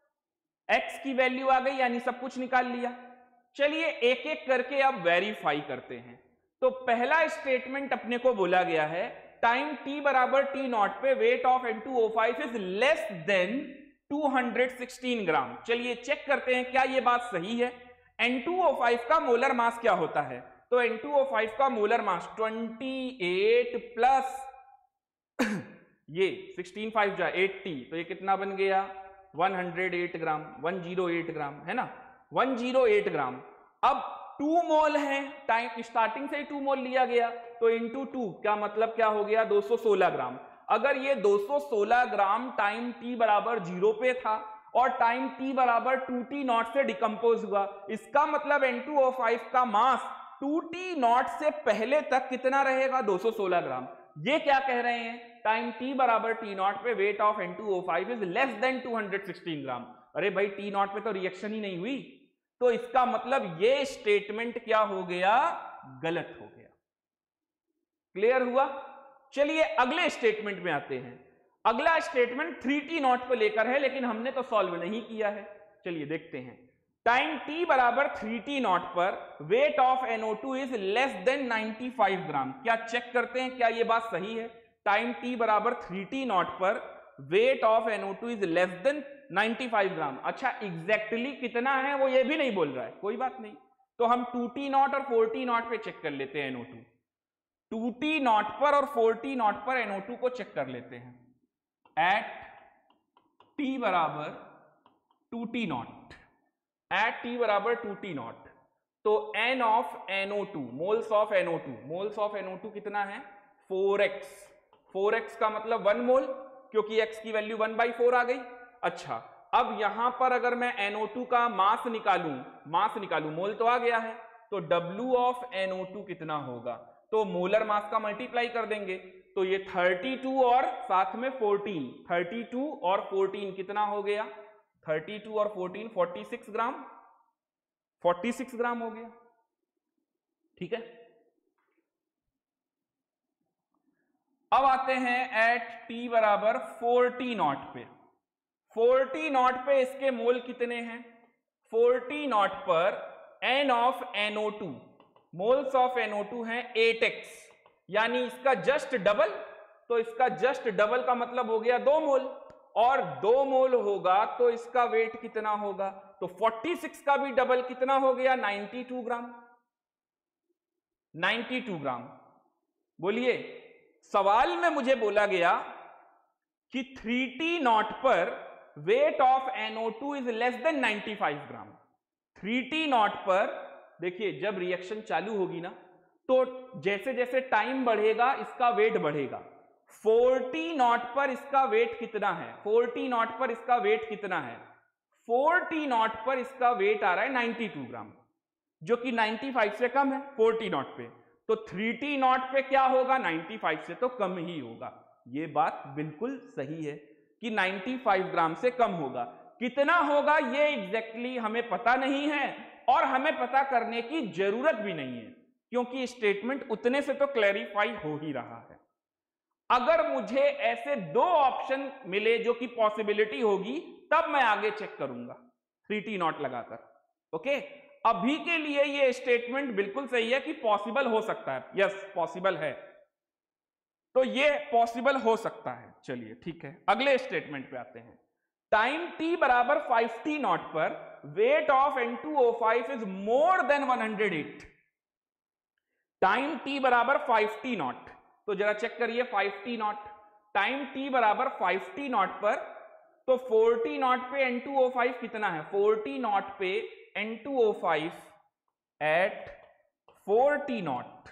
x की वैल्यू आ गई यानी सब कुछ निकाल लिया। चलिए एक एक करके अब वेरीफाई करते हैं। तो पहला स्टेटमेंट अपने को बोला गया है टाइम t बराबर टी नॉट पे weight of N two O five is less than two hundred sixteen gram. चलिए चेक करते हैं क्या ये बात सही है। एन टू ओ फाइव का मोलर मास क्या होता है? तो एन टू ओ फाइव का मोलर मास अट्ठाईस प्लस ये सिक्सटीन फाइव जा अस्सी, तो ये कितना बन गया? एक सौ आठ ग्राम, एक सौ आठ ग्राम है ना, एक सौ आठ ग्राम। अब टू मोल है, टाइम स्टार्टिंग से ही टू मोल लिया गया, तो इंटू टू क्या मतलब क्या हो गया? दो सौ सोलह ग्राम। अगर ये दो सौ सोलह ग्राम टाइम t बराबर जीरो पे था और टाइम t बराबर टू टी नॉट से डिकम्पोज हुआ, इसका मतलब एन टू ओ फाइव का मास टू टी नॉट से पहले तक कितना रहेगा? दो सौ सोलह ग्राम। ये क्या कह रहे हैं? टाइम t बराबर टी नॉट पे weight of N two O five is less than two hundred sixteen gram. अरे भाई टी नॉट पे तो रिएक्शन ही नहीं हुई, तो इसका मतलब ये स्टेटमेंट क्या हो गया? गलत हो गया। क्लियर हुआ? चलिए अगले स्टेटमेंट में आते हैं। अगला स्टेटमेंट थ्री टी नॉट पे लेकर है, लेकिन हमने तो सॉल्व नहीं किया है। चलिए देखते हैं। टाइम t बराबर थ्री टी नॉट पर weight of N O two is less than ninety five gram. क्या चेक करते हैं क्या ये बात सही है? टाइम t बराबर थ्री टी नॉट पर weight of N O two is less than ninety five gram. अच्छा एग्जैक्टली exactly कितना है वो ये भी नहीं बोल रहा है, कोई बात नहीं, तो हम टू टी नॉट और फोर टी नॉट पे चेक कर लेते हैं N O two. Two t nought पर और फोर टी नॉट पर एन ओ टू को चेक कर लेते हैं। एट t बराबर two t nought, at t बराबर टू टी नॉट, तो n of N O two, moles of N O two, moles of N O two कितना है? Four x. फोर एक्स का मतलब वन मोल, क्योंकि x की value one by four आ गई। अच्छा अब यहां पर अगर मैं एन ओ टू का मास निकालूं, मास निकालूं, मोल तो आ गया है, तो W of N O two कितना होगा? तो मोलर मास का मल्टीप्लाई कर देंगे, तो ये थर्टी टू और साथ में फोर्टीन, थर्टी टू और फोर्टीन कितना हो गया? थर्टी टू और fourteen forty six gram, forty six gram हो गया। ठीक है, अब आते हैं एट t बराबर फोर टी नॉट पे। फोर टी नॉट पे इसके मोल कितने हैं? फोर टी नॉट पर n of N O two, moles of N O two हैं एट एक्स, यानी इसका जस्ट डबल, तो इसका जस्ट डबल का मतलब हो गया दो मोल, और दो मोल होगा तो इसका वेट कितना होगा? तो फोर्टी सिक्स का भी डबल कितना हो गया? Ninety two gram, ninety two gram. बोलिए, सवाल में मुझे बोला गया कि थ्री टी नॉट पर weight of N O two is less than ninety five gram. Three t nought पर देखिए जब रिएक्शन चालू होगी ना, तो जैसे जैसे टाइम बढ़ेगा इसका वेट बढ़ेगा। फोर्टी नॉट पर इसका वेट कितना है? फोर्टी नॉट पर इसका वेट कितना है? फोर्टी नॉट पर इसका वेट आ रहा है नाइंटी टू ग्राम, जो कि नाइंटी फाइव से कम है फोर्टी नॉट पे। तो थ्री टी नॉट पे क्या होगा? नाइंटी फाइव से तो कम ही होगा। ये बात बिल्कुल सही है कि नाइंटी फाइव ग्राम से कम होगा। कितना होगा ये एग्जैक्टली हमें पता नहीं है, और हमें पता करने की जरूरत भी नहीं है, क्योंकि स्टेटमेंट उतने से तो क्लैरिफाई हो ही रहा है। अगर मुझे ऐसे दो ऑप्शन मिले जो कि पॉसिबिलिटी होगी, तब मैं आगे चेक करूंगा थ्री टी नॉट लगाकर। ओके, अभी के लिए ये स्टेटमेंट बिल्कुल सही है कि पॉसिबल हो सकता है। यस पॉसिबल है, तो ये पॉसिबल हो सकता है। चलिए ठीक है, अगले स्टेटमेंट पे आते हैं। टाइम t बराबर फाइव टी नॉट पर weight of N two O five is more than one hundred eight. Time t बराबर फाइव टी नॉट, तो जरा चेक करिए five t nought, time t बराबर फाइव टी नॉट पर, तो forty nought पे N two O five कितना है? फोर्टी नॉट पे N two O five at forty nought,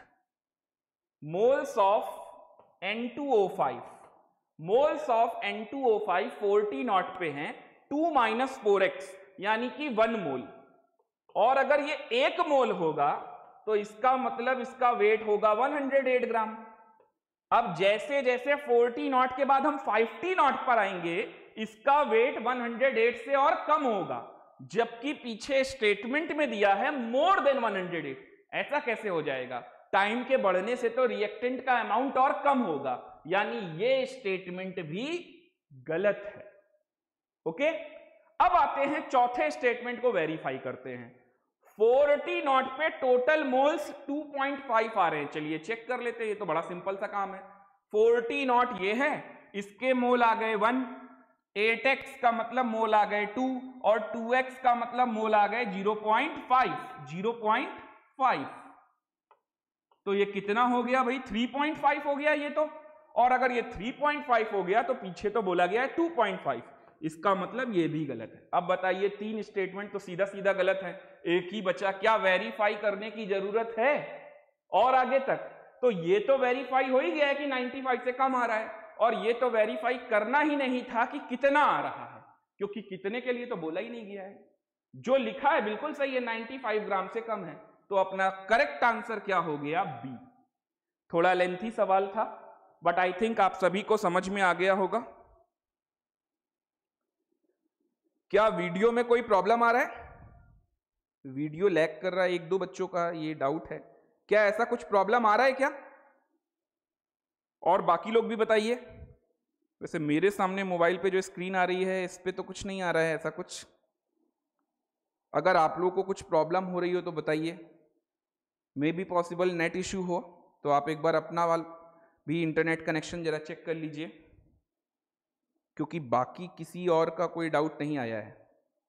moles of N two O five, moles of N two O five forty nought पे हैं to minus four x, यानी कि one mole, और अगर ये एक मोल होगा तो इसका मतलब इसका वेट होगा वन हंड्रेड एट ग्राम। अब जैसे जैसे फोर्टी नॉट के बाद हम फिफ्टी नॉट पर आएंगे, इसका वेट वन हंड्रेड एट से और कम होगा, जबकि पीछे स्टेटमेंट में दिया है more than one hundred eight. ऐसा कैसे हो जाएगा? टाइम के बढ़ने से तो रिएक्टेंट का अमाउंट और कम होगा, यानी ये स्टेटमेंट भी गलत है। ओके, अब आते हैं चौथे स्टेटमेंट को वेरीफाई करते हैं। चालीस नॉट पे total moles two point five आ रहे हैं, चलिए चेक कर लेते हैं, ये तो बड़ा सिंपल सा काम है। चालीस नॉट ये है, इसके मोल आ गए वन, एट एक्स का मतलब मोल आ गए टू, और टू एक्स का मतलब मोल आ गए zero point five, zero point five. तो ये कितना हो गया भाई, थ्री पॉइंट फाइव हो गया ये तो, और अगर ये थ्री पॉइंट फाइव हो गया तो पीछे तो बोला गया है टू पॉइंट फाइव, इसका मतलब ये भी गलत है। अब बताइए, तीन स्टेटमेंट तो सीधा सीधा गलत है, एक ही बचा, क्या वेरीफाई करने की जरूरत है और आगे तक? तो ये तो वेरीफाई हो ही गया है कि पचानवे से कम आ रहा है, और ये तो वेरीफाई करना ही नहीं था कि कितना आ रहा है, क्योंकि कितने के लिए तो बोला ही नहीं गया है। जो लिखा है बिल्कुल सही है, पचानवे ग्राम से कम है, तो अपना करेक्ट आंसर क्या हो गया, बी। थोड़ा लेंथी सवाल था, बट आई थिंक आप सभी को समझ में आ गया होगा। क्या वीडियो में कोई प्रॉब्लम आ रहा है? वीडियो लैग कर रहा है, एक दो बच्चों का ये डाउट है, क्या ऐसा कुछ प्रॉब्लम आ रहा है क्या? और बाकी लोग भी बताइए। वैसे मेरे सामने मोबाइल पे जो स्क्रीन आ रही है, इस पे तो कुछ नहीं आ रहा है ऐसा कुछ। अगर आप लोगों को कुछ प्रॉब्लम हो रही हो तो बताइए, maybe possible net issue हो, तो आप एक बार अपना वाल भी इंटरनेट कनेक्शन जरा चेक कर लीजिए, क्योंकि बाकी किसी और का कोई डाउट नहीं आया है।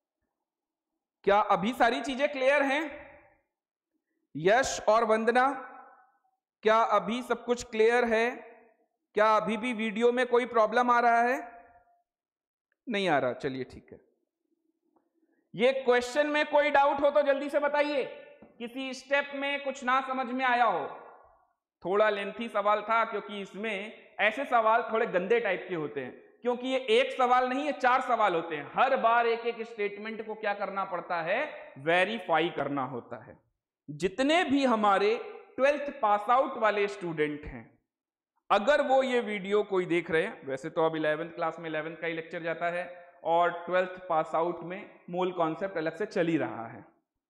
क्या अभी सारी चीजें क्लियर हैं? यश और वंदना, क्या अभी सब कुछ क्लियर है? क्या अभी भी वीडियो में कोई प्रॉब्लम आ रहा है? नहीं आ रहा, चलिए ठीक है। ये क्वेश्चन में कोई डाउट हो तो जल्दी से बताइए, किसी स्टेप में कुछ ना समझ में आया हो। थोड़ा लेंथी सवाल था, क्योंकि इसमें ऐसे सवाल थोड़े गंदे टाइप के होते हैं, क्योंकि ये एक सवाल नहीं, ये चार सवाल होते हैं। हर बार एक एक स्टेटमेंट को क्या करना पड़ता है, वेरीफाई करना होता है। जितने भी हमारे ट्वेल्थ पास आउट वाले स्टूडेंट हैं, अगर वो ये वीडियो कोई देख रहे हैं, वैसे तो अब इलेवेंथ क्लास में इलेवेंथ का ही लेक्चर जाता है, और ट्वेल्थ पास आउट में मोल कॉन्सेप्ट अलग से चल ही रहा है,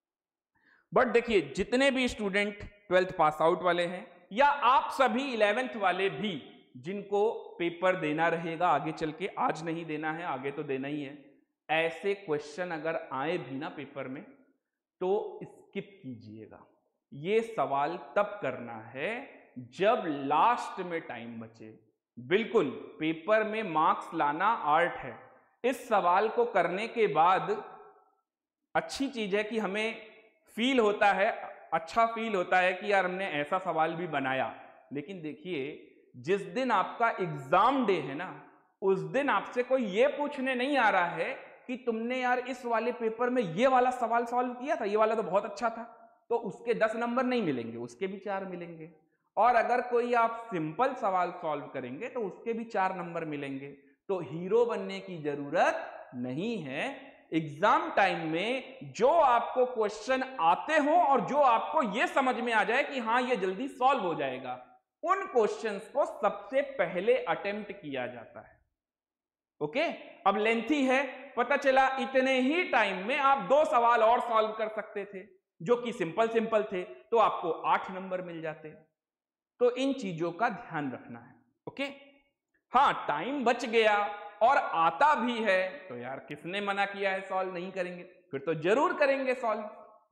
बट देखिए जितने भी स्टूडेंट ट्वेल्थ पास आउट वाले हैं, या आप सभी इलेवेंथ वाले भी जिनको पेपर देना रहेगा आगे चल के, आज नहीं देना है, आगे तो देना ही है, ऐसे क्वेश्चन अगर आए भी ना पेपर में तो स्किप कीजिएगा। ये सवाल तब करना है जब लास्ट में टाइम बचे। बिल्कुल, पेपर में मार्क्स लाना आर्ट है। इस सवाल को करने के बाद अच्छी चीज है कि हमें फील होता है, अच्छा फील होता है कि यार हमने ऐसा सवाल भी बनाया। लेकिन देखिए, जिस दिन आपका एग्जाम डे है ना, उस दिन आपसे कोई ये पूछने नहीं आ रहा है कि तुमने यार इस वाले पेपर में ये वाला सवाल सॉल्व किया था, ये वाला तो बहुत अच्छा था, तो उसके दस नंबर नहीं मिलेंगे, उसके भी चार मिलेंगे। और अगर कोई आप सिंपल सवाल सॉल्व करेंगे तो उसके भी चार नंबर मिलेंगे। तो हीरो बनने की जरूरत नहीं है। एग्जाम टाइम में जो आपको क्वेश्चन आते हो और जो आपको यह समझ में आ जाए कि हाँ ये जल्दी सॉल्व हो जाएगा, उन क्वेश्चंस को सबसे पहले अटेम्प्ट किया जाता है। ओके, अब लेंथी है, पता चला इतने ही टाइम में आप दो सवाल और सॉल्व कर सकते थे जो कि सिंपल सिंपल थे, तो आपको आठ नंबर मिल जाते। तो इन चीजों का ध्यान रखना है। ओके, हाँ टाइम बच गया और आता भी है तो यार किसने मना किया है सॉल्व नहीं करेंगे, फिर तो जरूर करेंगे सॉल्व।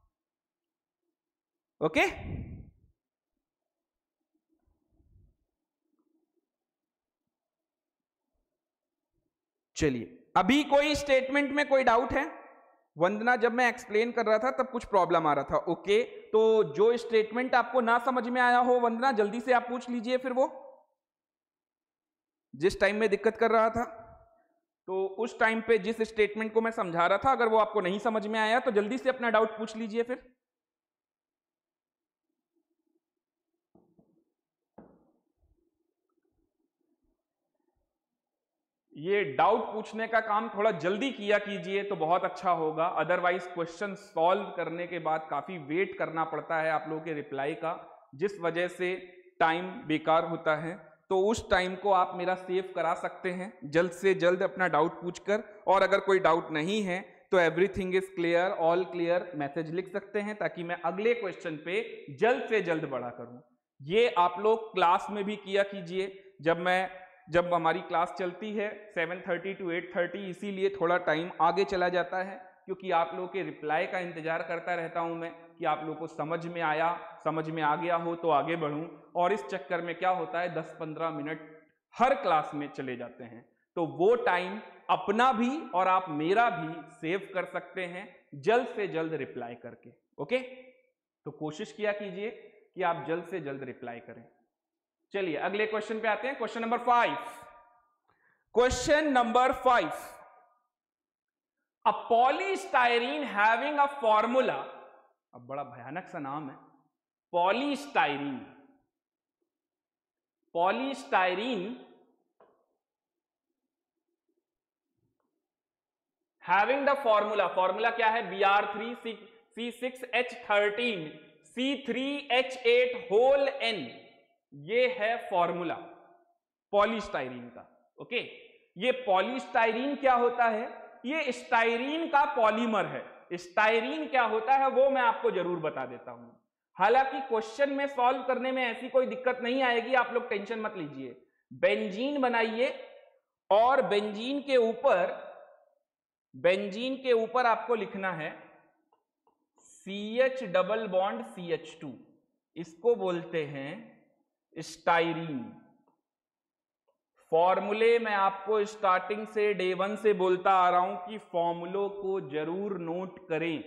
ओके, चलिए अभी कोई स्टेटमेंट में कोई डाउट है? वंदना, जब मैं एक्सप्लेन कर रहा था तब कुछ प्रॉब्लम आ रहा था। ओके, तो जो स्टेटमेंट आपको ना समझ में आया हो वंदना, जल्दी से आप पूछ लीजिए। फिर वो जिस टाइम में दिक्कत कर रहा था, तो उस टाइम पे जिस स्टेटमेंट को मैं समझा रहा था, अगर वो आपको नहीं समझ में आया तो जल्दी से अपना डाउट पूछ लीजिए। फिर ये डाउट पूछने का काम थोड़ा जल्दी किया कीजिए तो बहुत अच्छा होगा, अदरवाइज क्वेश्चन सॉल्व करने के बाद काफी वेट करना पड़ता है आप लोगों के रिप्लाई का, जिस वजह से टाइम बेकार होता है। तो उस टाइम को आप मेरा सेव करा सकते हैं जल्द से जल्द अपना डाउट पूछकर, और अगर कोई डाउट नहीं है तो everything is clear, all clear message लिख सकते हैं ताकि मैं अगले क्वेश्चन पे जल्द से जल्द बढ़ा करूं। ये आप लोग क्लास में भी किया कीजिए, जब मैं जब हमारी क्लास चलती है seven thirty to eight thirty, इसीलिए थोड़ा टाइम आगे चला जाता है क्योंकि आप लोगों के रिप्लाई का इंतजार करता रहता हूं मैं कि आप लोगों को समझ में आया, समझ में आ गया हो तो आगे बढ़ूं, और इस चक्कर में क्या होता है दस पंद्रह मिनट हर क्लास में चले जाते हैं। तो वो टाइम अपना भी और आप मेरा भी सेव कर सकते हैं जल्द से जल्द रिप्लाई करके। ओके, तो कोशिश किया कीजिए कि आप जल्द से जल्द रिप्लाई करें। चलिए अगले क्वेश्चन पे आते हैं, question number five. Question number five, a polystyrene having a formula, अब बड़ा भयानक सा नाम है, polystyrene. Polystyrene having the formula, formula क्या है, B R three C six H thirteen C three H eight whole N, ये है फॉर्मूला पॉलीस्टाइरीन का। ओके, ये पॉलीस्टाइरीन क्या होता है, ये स्टाइरीन का पॉलीमर है। स्टाइरीन क्या होता है वो मैं आपको जरूर बता देता हूं, हालांकि क्वेश्चन में सॉल्व करने में ऐसी कोई दिक्कत नहीं आएगी, आप लोग टेंशन मत लीजिए। बेंजीन बनाइए और बेंजीन के ऊपर बेंजीन के ऊपर आपको लिखना है C H double bond C H two, इसको बोलते हैं स्टाइरीन। फॉर्मूले मैं आपको स्टार्टिंग से डे वन से बोलता आ रहा हूं कि फॉर्मूलों को जरूर नोट करें,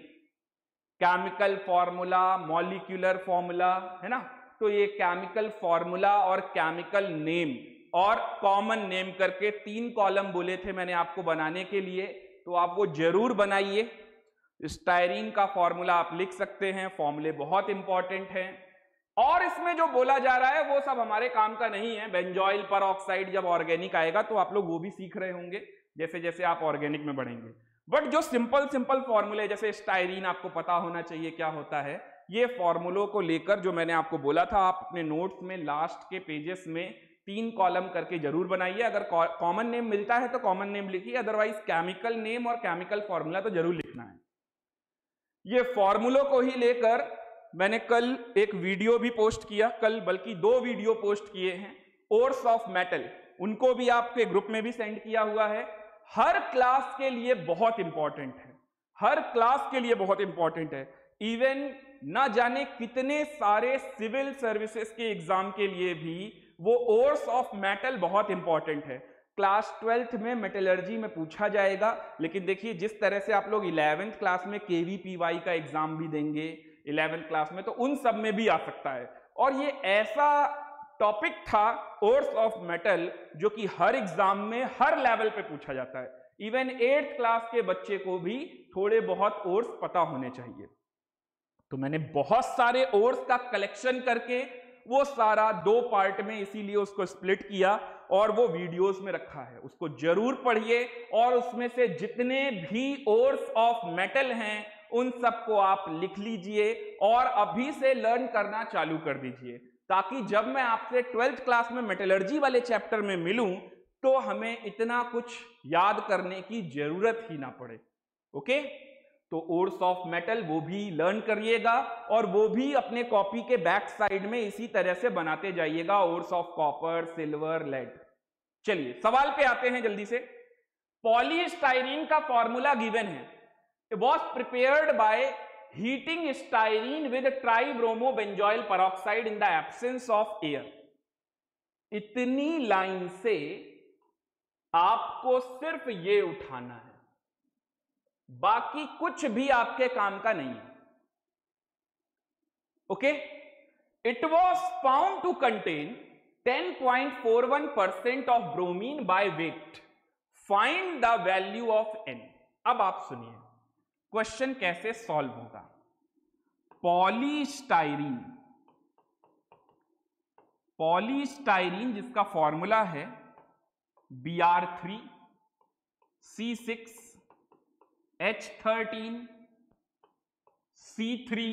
केमिकल फॉर्मूला, मॉलिक्यूलर फॉर्मूला, है ना, तो ये केमिकल फॉर्मूला और केमिकल नेम और कॉमन नेम करके तीन कॉलम बोले थे मैंने आपको बनाने के लिए, तो आप वो जरूर बनाइए। स्टाइरीन का फॉर्मूला आप लिख सकते हैं, फॉर्मूले बहुत इंपॉर्टेंट हैं, और इसमें जो बोला जा रहा है वो सब हमारे काम का नहीं है। बेंजॉइल पर ऑक्साइड जब ऑर्गेनिक आएगा तो आप लोग वो भी सीख रहे होंगे जैसे जैसे आप ऑर्गेनिक में बढ़ेंगे, बट जो सिंपल सिंपल फॉर्मूले जैसे स्टाइरीन आपको पता होना चाहिए क्या होता है। ये फॉर्मूलों को लेकर जो मैंने आपको बोला था, आप अपने नोट्स में लास्ट के पेजेस में तीन कॉलम करके जरूर बनाइए। अगर कॉमन नेम मिलता है तो कॉमन नेम लिखिए, अदरवाइज केमिकल नेम और केमिकल फॉर्मूला तो जरूर लिखना है। ये फॉर्मूलों को ही लेकर मैंने कल एक वीडियो भी पोस्ट किया, कल बल्कि दो वीडियो पोस्ट किए हैं, ओर्स ऑफ मेटल, उनको भी आपके ग्रुप में भी सेंड किया हुआ है। हर क्लास के लिए बहुत इंपॉर्टेंट है, हर क्लास के लिए बहुत इंपॉर्टेंट है। इवन ना जाने कितने सारे सिविल सर्विसेज के एग्जाम के लिए भी वो ओर्स ऑफ मेटल बहुत इंपॉर्टेंट है। क्लास ट्वेल्थ में मेटलर्जी में पूछा जाएगा, लेकिन देखिए जिस तरह से आप लोग इलेवेंथ क्लास में केवीपीवाई का एग्जाम भी देंगे इलेवेंथ क्लास में, तो उन सब में भी आ सकता है। और ये ऐसा टॉपिक था ओर्स ऑफ मेटल जो कि हर एग्जाम में हर लेवल पे पूछा जाता है। इवन एट्थ क्लास के बच्चे को भी थोड़े बहुत ओर्स पता होने चाहिए। तो मैंने बहुत सारे ओर्स का कलेक्शन करके वो सारा दो पार्ट में इसीलिए उसको स्प्लिट किया और वो वीडियोस में रखा है, उसको जरूर पढ़िए। और उसमें से जितने भी ओर्स ऑफ मेटल हैं उन सबको आप लिख लीजिए और अभी से लर्न करना चालू कर दीजिए, ताकि जब मैं आपसे ट्वेल्थ क्लास में मेटलर्जी वाले चैप्टर में मिलूं तो हमें इतना कुछ याद करने की जरूरत ही ना पड़े। ओके, तो ओर्स ऑफ मेटल वो भी लर्न करिएगा और वो भी अपने कॉपी के बैक साइड में इसी तरह से बनाते जाइएगा, ores of copper, silver, lead. चलिए सवाल पे आते हैं जल्दी से। पॉलीस्टाइरीन का फॉर्मूला गिवन है, it was prepared by heating styrene with tribromobenzoyl peroxide in the absence of air. इतनी लाइन से आपको सिर्फ ये उठाना है, बाकी कुछ भी आपके काम का नहीं है। Okay, it was found to contain ten point four one percent of bromine by weight, find the value of N. अब आप सुनिए क्वेश्चन कैसे सॉल्व होगा। पॉलीस्टाइरीन, पॉलीस्टाइरीन जिसका फॉर्मूला है B R three C six H thirteen C three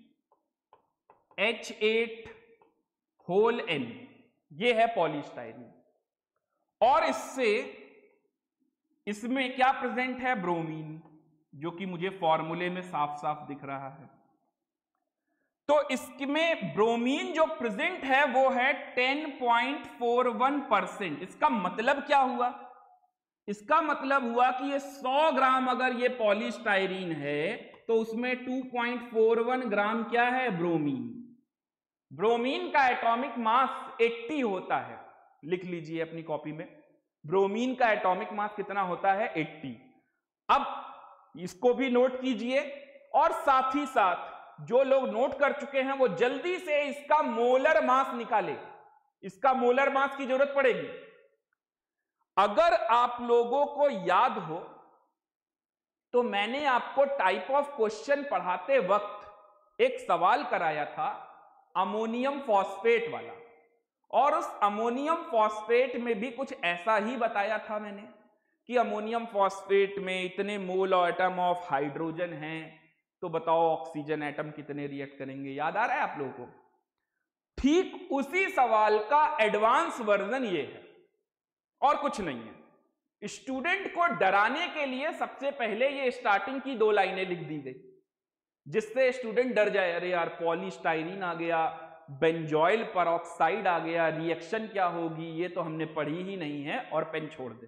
H eight whole N, ये है polystyrene. और इससे इसमें क्या प्रेजेंट है, ब्रोमीन। जो कि मुझे फॉर्मूले में साफ साफ दिख रहा है। तो इसमें ब्रोमीन जो प्रेजेंट है वो है ten point four one percent. इसका मतलब क्या हुआ? इसका मतलब हुआ कि ये सौ ग्राम अगर ये पॉलीस्टाइरीन है तो उसमें two point four one gram क्या है? ब्रोमीन। ब्रोमीन का एटॉमिक मास अस्सी होता है, लिख लीजिए अपनी कॉपी में। ब्रोमीन का एटॉमिक मास कितना होता है? अस्सी। अब इसको भी नोट कीजिए और साथ ही साथ जो लोग नोट कर चुके हैं वो जल्दी से इसका मोलर मास निकाले। इसका मोलर मास की जरूरत पड़ेगी। अगर आप लोगों को याद हो तो मैंने आपको टाइप ऑफ क्वेश्चन पढ़ाते वक्त एक सवाल कराया था अमोनियम फॉस्फेट वाला, और उस अमोनियम फॉस्फेट में भी कुछ ऐसा ही बताया था मैंने कि अमोनियम फॉस्फेट में इतने मोल एटम ऑफ हाइड्रोजन हैं, तो बताओ ऑक्सीजन एटम कितने रिएक्ट करेंगे। याद आ रहा है आप लोगों को? ठीक उसी सवाल का एडवांस वर्जन ये है और कुछ नहीं है। स्टूडेंट को डराने के लिए सबसे पहले ये स्टार्टिंग की दो लाइनें लिख दी गई जिससे स्टूडेंट डर जाए, अरे यार पॉलीस्टाइरीन आ गया, बेंजोइल परऑक्साइड आ गया, रिएक्शन क्या होगी ये तो हमने पढ़ी ही नहीं है, और पेन छोड़ दे।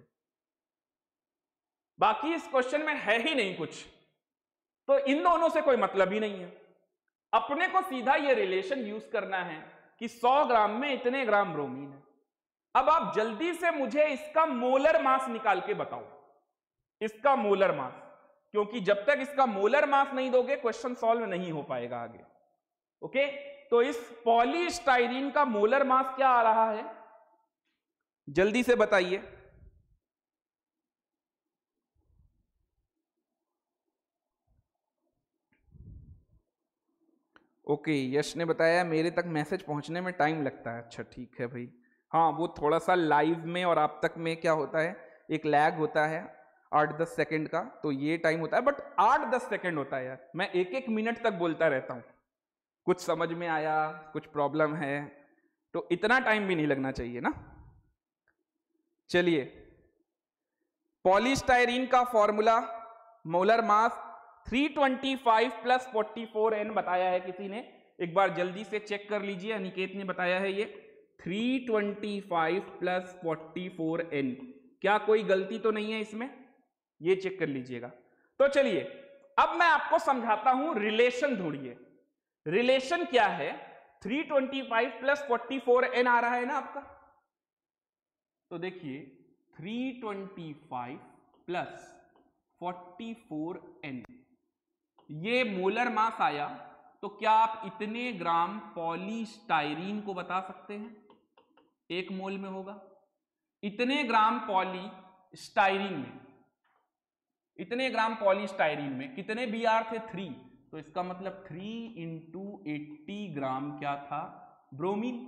बाकी इस क्वेश्चन में है ही नहीं कुछ, तो इन दोनों से कोई मतलब ही नहीं है। अपने को सीधा ये रिलेशन यूज करना है कि सौ ग्राम में इतने ग्राम ब्रोमीन है। अब आप जल्दी से मुझे इसका मोलर मास निकाल के बताओ, इसका मोलर मास, क्योंकि जब तक इसका मोलर मास नहीं दोगे क्वेश्चन सॉल्व नहीं हो पाएगा आगे। ओके, तो इस पॉलीस्टाइरीन का मोलर मास क्या आ रहा है जल्दी से बताइए। ओके, यश ने बताया मेरे तक मैसेज पहुंचने में टाइम लगता है। अच्छा ठीक है भाई, हाँ वो थोड़ा सा लाइव में और आप तक में क्या होता है, एक लैग होता है आठ दस सेकंड का, तो ये टाइम होता है, बट आठ दस सेकंड होता है यार। मैं एक एक मिनट तक बोलता रहता हूँ, कुछ समझ में आया, कुछ प्रॉब्लम है, तो इतना टाइम भी नहीं लगना चाहिए ना। चलिए, पॉलीस्टाइरीन का formula molar mass three twenty five plus forty four N बताया है किसी ने, एक बार जल्दी से चेक कर लीजिए। अनिकेत ने बताया है ये three twenty five plus forty four N, क्या कोई गलती तो नहीं है इसमें? ये चेक कर लीजिएगा। तो चलिए अब मैं आपको समझाता हूं रिलेशन ढूंढिए। रिलेशन क्या है? Three twenty five plus forty four N आ रहा है ना आपका, तो देखिए three twenty five plus forty four N, ये मोलर मास आया, तो क्या आप इतने ग्राम पॉलीस्टाइरीन को बता सकते हैं? एक मोल में होगा इतने ग्राम पॉलीस्टाइरीन में, इतने ग्राम पॉलीस्टाइरीन में कितने बी आर थे? थ्री, तो इसका मतलब थ्री इंटू एट्टी ग्राम क्या था? ब्रोमीन।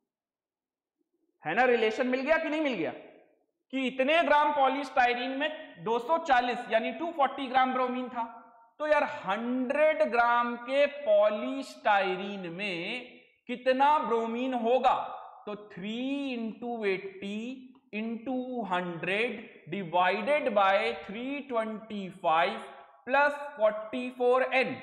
है ना, रिलेशन मिल गया कि नहीं मिल गया? कि इतने ग्राम पॉलीस्टाइरीन में दो सौ चालीस यानी दो सौ चालीस ग्राम ब्रोमीन था। तो यार हंड्रेड ग्राम के पॉलीस्टाइरीन में कितना ब्रोमीन होगा? तो three into eighty into hundred divided by three twenty five plus forty four N.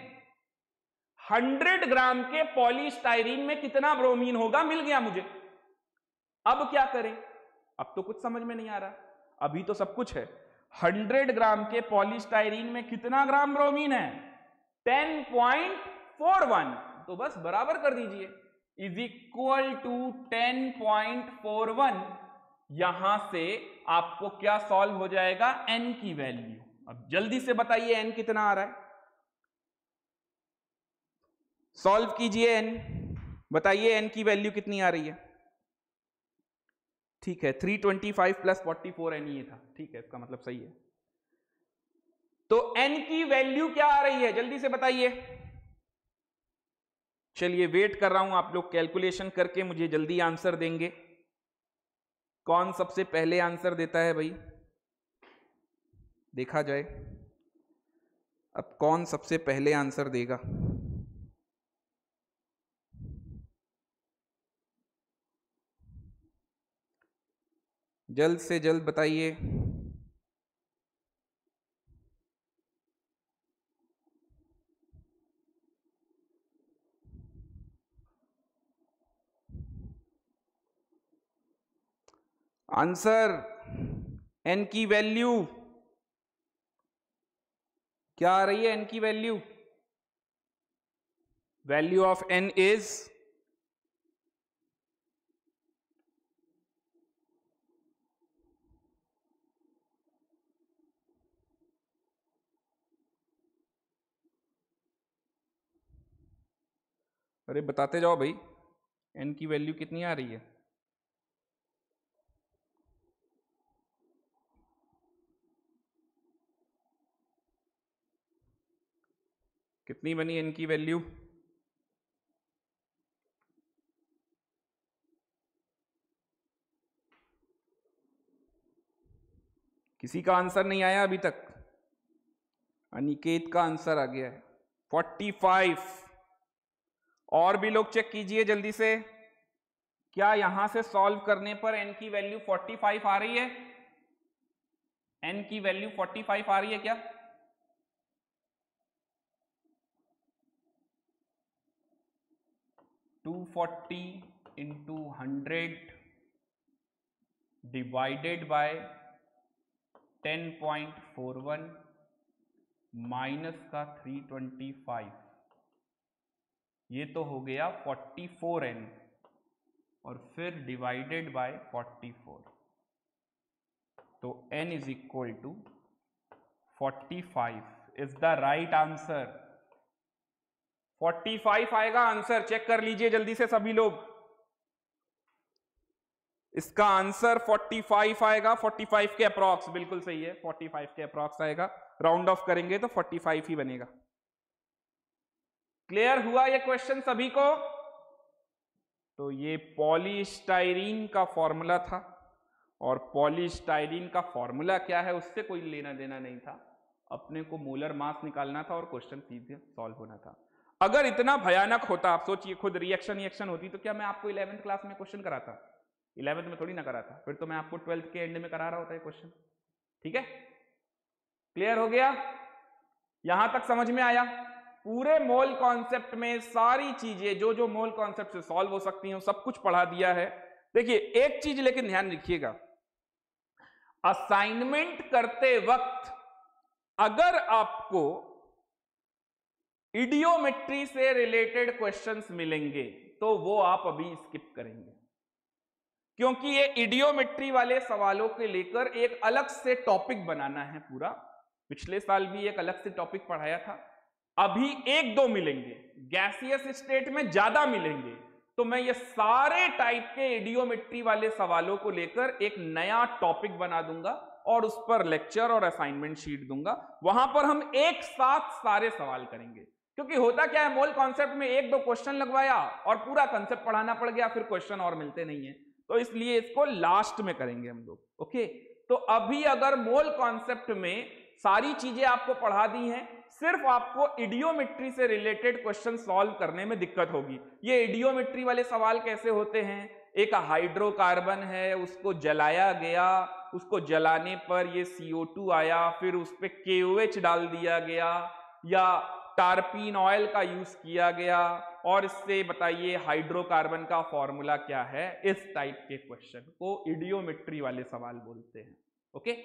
Hundred gram के पॉलीस्टाइरीन में कितना ब्रोमीन होगा मिल गया मुझे। अब क्या करें? अब तो कुछ समझ में नहीं आ रहा, अभी तो सब कुछ है। हंड्रेड ग्राम के पॉलीस्टाइरीन में कितना ग्राम ब्रोमीन है? टेन पॉइंट फोर वन, तो बस बराबर कर दीजिए, is equal to ten point four one. यहां से आपको क्या सॉल्व हो जाएगा? n की वैल्यू। अब जल्दी से बताइए n कितना आ रहा है, सॉल्व कीजिए n, बताइए n की वैल्यू कितनी आ रही है। ठीक है, three twenty five plus forty four N ये था, ठीक है, इसका मतलब सही है। तो n की वैल्यू क्या आ रही है जल्दी से बताइए। चलिए वेट कर रहा हूं, आप लोग कैलकुलेशन करके मुझे जल्दी आंसर देंगे। कौन सबसे पहले आंसर देता है भाई, देखा जाए अब कौन सबसे पहले आंसर देगा। जल्द से जल्द बताइए। आंसर n की वैल्यू क्या आ रही है? n की value value of n is अरे बताते जाओ भाई, n की वैल्यू कितनी आ रही है? कितनी बनी n की वैल्यू? किसी का आंसर नहीं आया अभी तक? अनिकेत का आंसर आ गया है पैंतालीस। और भी लोग चेक कीजिए जल्दी से, क्या यहां से सॉल्व करने पर n की वैल्यू पैंतालीस आ रही है? n की वैल्यू पैंतालीस आ रही है क्या? Two forty into hundred divided by ten point four one minus का थ्री ट्वेंटी फाइव, ये तो हो गया फोर्टी फोर एन और फिर डिवाइडेड बाय फोर्टी फोर, तो n is equal to forty five is the right answer. Forty five आएगा answer, check कर लीजिए जल्दी से सभी लोग। इसका आंसर फोर्टी फाइव आएगा, फोर्टी फाइव के अप्रॉक्स, बिल्कुल सही है, फोर्टी फाइव के अप्रॉक्स आएगा। राउंड ऑफ करेंगे तो फोर्टी फाइव ही बनेगा। क्लियर हुआ ये क्वेश्चन सभी को? तो ये पॉलीस्टाइरीन का फॉर्मूला था, और पॉलीस्टाइरीन का फॉर्मूला क्या है उससे कोई लेना देना नहीं था, अपने को मोलर मास निकालना था और क्वेश्चन सीधे सॉल्व होना था। अगर इतना भयानक होता, आप सोचिए खुद रिएक्शन रिएक्शन होती, तो क्या मैं आपको इलेवेंथ क्लास में क्वेश्चन कराता? इलेवेंथ में थोड़ी ना कराता, फिर तो मैं आपको ट्वेल्थ के एंड में करा रहा होता है क्वेश्चन। ठीक है, क्लियर हो गया? यहां तक समझ में आया? पूरे मोल कॉन्सेप्ट में सारी चीजें जो जो मोल कॉन्सेप्ट से सॉल्व हो सकती हैं सब कुछ पढ़ा दिया है। देखिए एक चीज लेकिन ध्यान रखिएगा, असाइनमेंट करते वक्त अगर आपको इडियोमेट्री से रिलेटेड क्वेश्चंस मिलेंगे तो वो आप अभी स्किप करेंगे, क्योंकि ये इडियोमेट्री वाले सवालों के लेकर एक अलग से टॉपिक बनाना है पूरा। पिछले साल भी एक अलग से टॉपिक पढ़ाया था, अभी एक दो मिलेंगे, गैसियस स्टेट में ज्यादा मिलेंगे, तो मैं ये सारे टाइप के इडियोमेट्री वाले सवालों को लेकर एक नया टॉपिक बना दूंगा और उस पर लेक्चर और असाइनमेंट शीट दूंगा। वहां पर हम एक साथ सारे सवाल करेंगे, क्योंकि होता क्या है, मोल कॉन्सेप्ट में एक दो क्वेश्चन लगवाया और पूरा कॉन्सेप्ट पढ़ाना पड़ गया, फिर क्वेश्चन और मिलते नहीं है, तो इसलिए इसको लास्ट में करेंगे हम लोग। ओके, तो अभी अगर मोल कॉन्सेप्ट में सारी चीजें आपको पढ़ा दी हैं, सिर्फ आपको इडियोमेट्री से रिलेटेड क्वेश्चन सॉल्व करने में दिक्कत होगी। ये इडियोमेट्री वाले सवाल कैसे होते हैं, एक हाइड्रोकार्बन है, उसको जलाया गया, उसको जलाने पर ये सी ओ टू आया, फिर उस पर के ओ एच डाल दिया गया, या टारपीन ऑयल का यूज किया गया, और इससे बताइए हाइड्रोकार्बन का फॉर्मूला क्या है। इस टाइप के क्वेश्चन को इडियोमेट्री वाले सवाल बोलते हैं। ओके,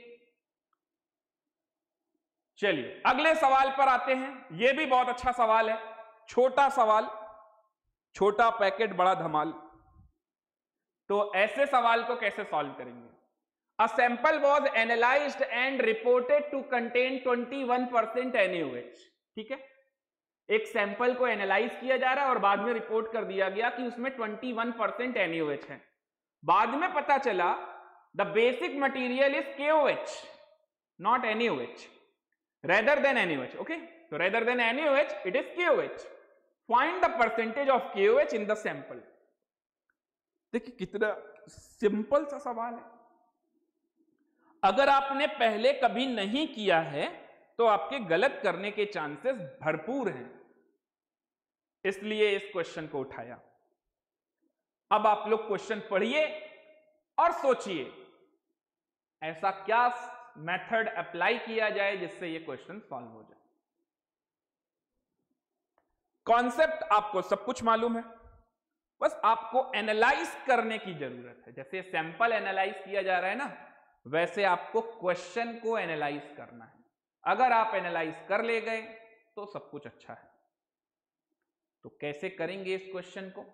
चलिए अगले सवाल पर आते हैं। यह भी बहुत अच्छा सवाल है, छोटा सवाल, छोटा पैकेट बड़ा धमाल। तो ऐसे सवाल को कैसे सॉल्व करेंगे? A sample was analysed and reported to contain twenty one percent N A O H. ठीक है, एक सैंपल को एनालाइज किया जा रहा है और बाद में रिपोर्ट कर दिया गया कि उसमें twenty one percent N A O H है। बाद में पता चला the basic material is K O H, not N A O H, rather than N A O H. Okay, so rather than N A O H it is K O H. Find the percentage of K O H in the sample. देखिए कितना simple सा सवाल है, अगर आपने पहले कभी नहीं किया है तो आपके गलत करने के चांसेस भरपूर हैं, इसलिए इस क्वेश्चन को उठाया। अब आप लोग क्वेश्चन पढ़िए और सोचिए ऐसा क्या मेथड अप्लाई किया जाए जिससे ये क्वेश्चन सॉल्व हो जाए। कॉन्सेप्ट आपको सब कुछ मालूम है, बस आपको एनालाइज करने की जरूरत है। जैसे सैंपल एनालाइज किया जा रहा है ना, वैसे आपको क्वेश्चन को एनालाइज करना है। अगर आप एनालाइज कर ले गए तो सब कुछ अच्छा है। तो कैसे करेंगे इस क्वेश्चन को?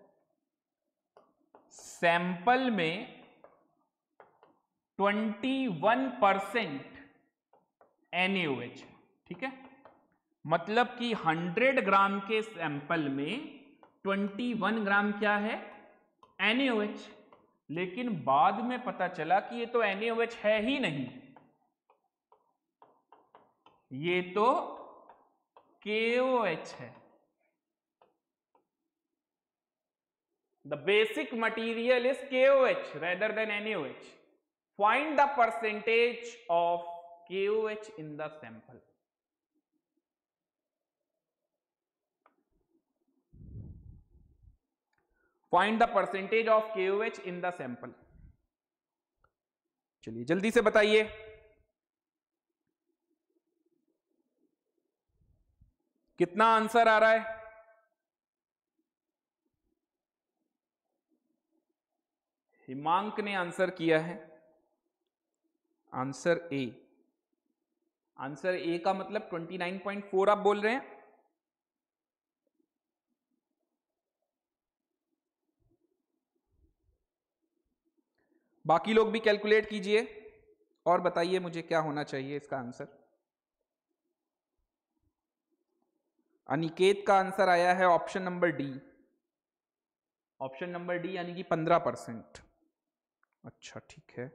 सैंपल में इक्कीस परसेंट एन ए ओ एच, ठीक है, मतलब कि सौ ग्राम के सैंपल में इक्कीस ग्राम क्या है? N A O H. लेकिन बाद में पता चला कि ये तो एन ए ओ एच है ही नहीं, ये तो के ओ एच है। The basic material is K O H rather than N A O H. Find the percentage of K O H in the sample. Find the percentage of K O H in the sample. चलिए जल्दी से बताइए। कितना answer आ रहा है? हिमांक ने answer किया है आंसर ए। आंसर ए का मतलब उनतीस पॉइंट चार आप बोल रहे हैं। बाकी लोग भी कैलकुलेट कीजिए और बताइए मुझे क्या होना चाहिए इसका आंसर। अनिकेत का आंसर आया है option number D. Option number D यानी कि पंद्रह परसेंट। अच्छा ठीक है,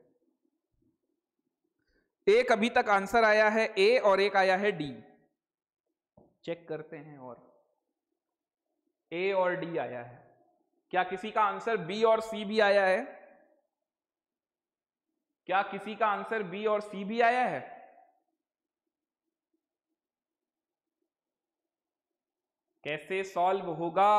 एक अभी तक आंसर आया है ए और एक आया है डी। चेक करते हैं, और ए और डी आया है। क्या किसी का आंसर बी और सी भी आया है? क्या किसी का आंसर बी और सी भी आया है? कैसे सॉल्व होगा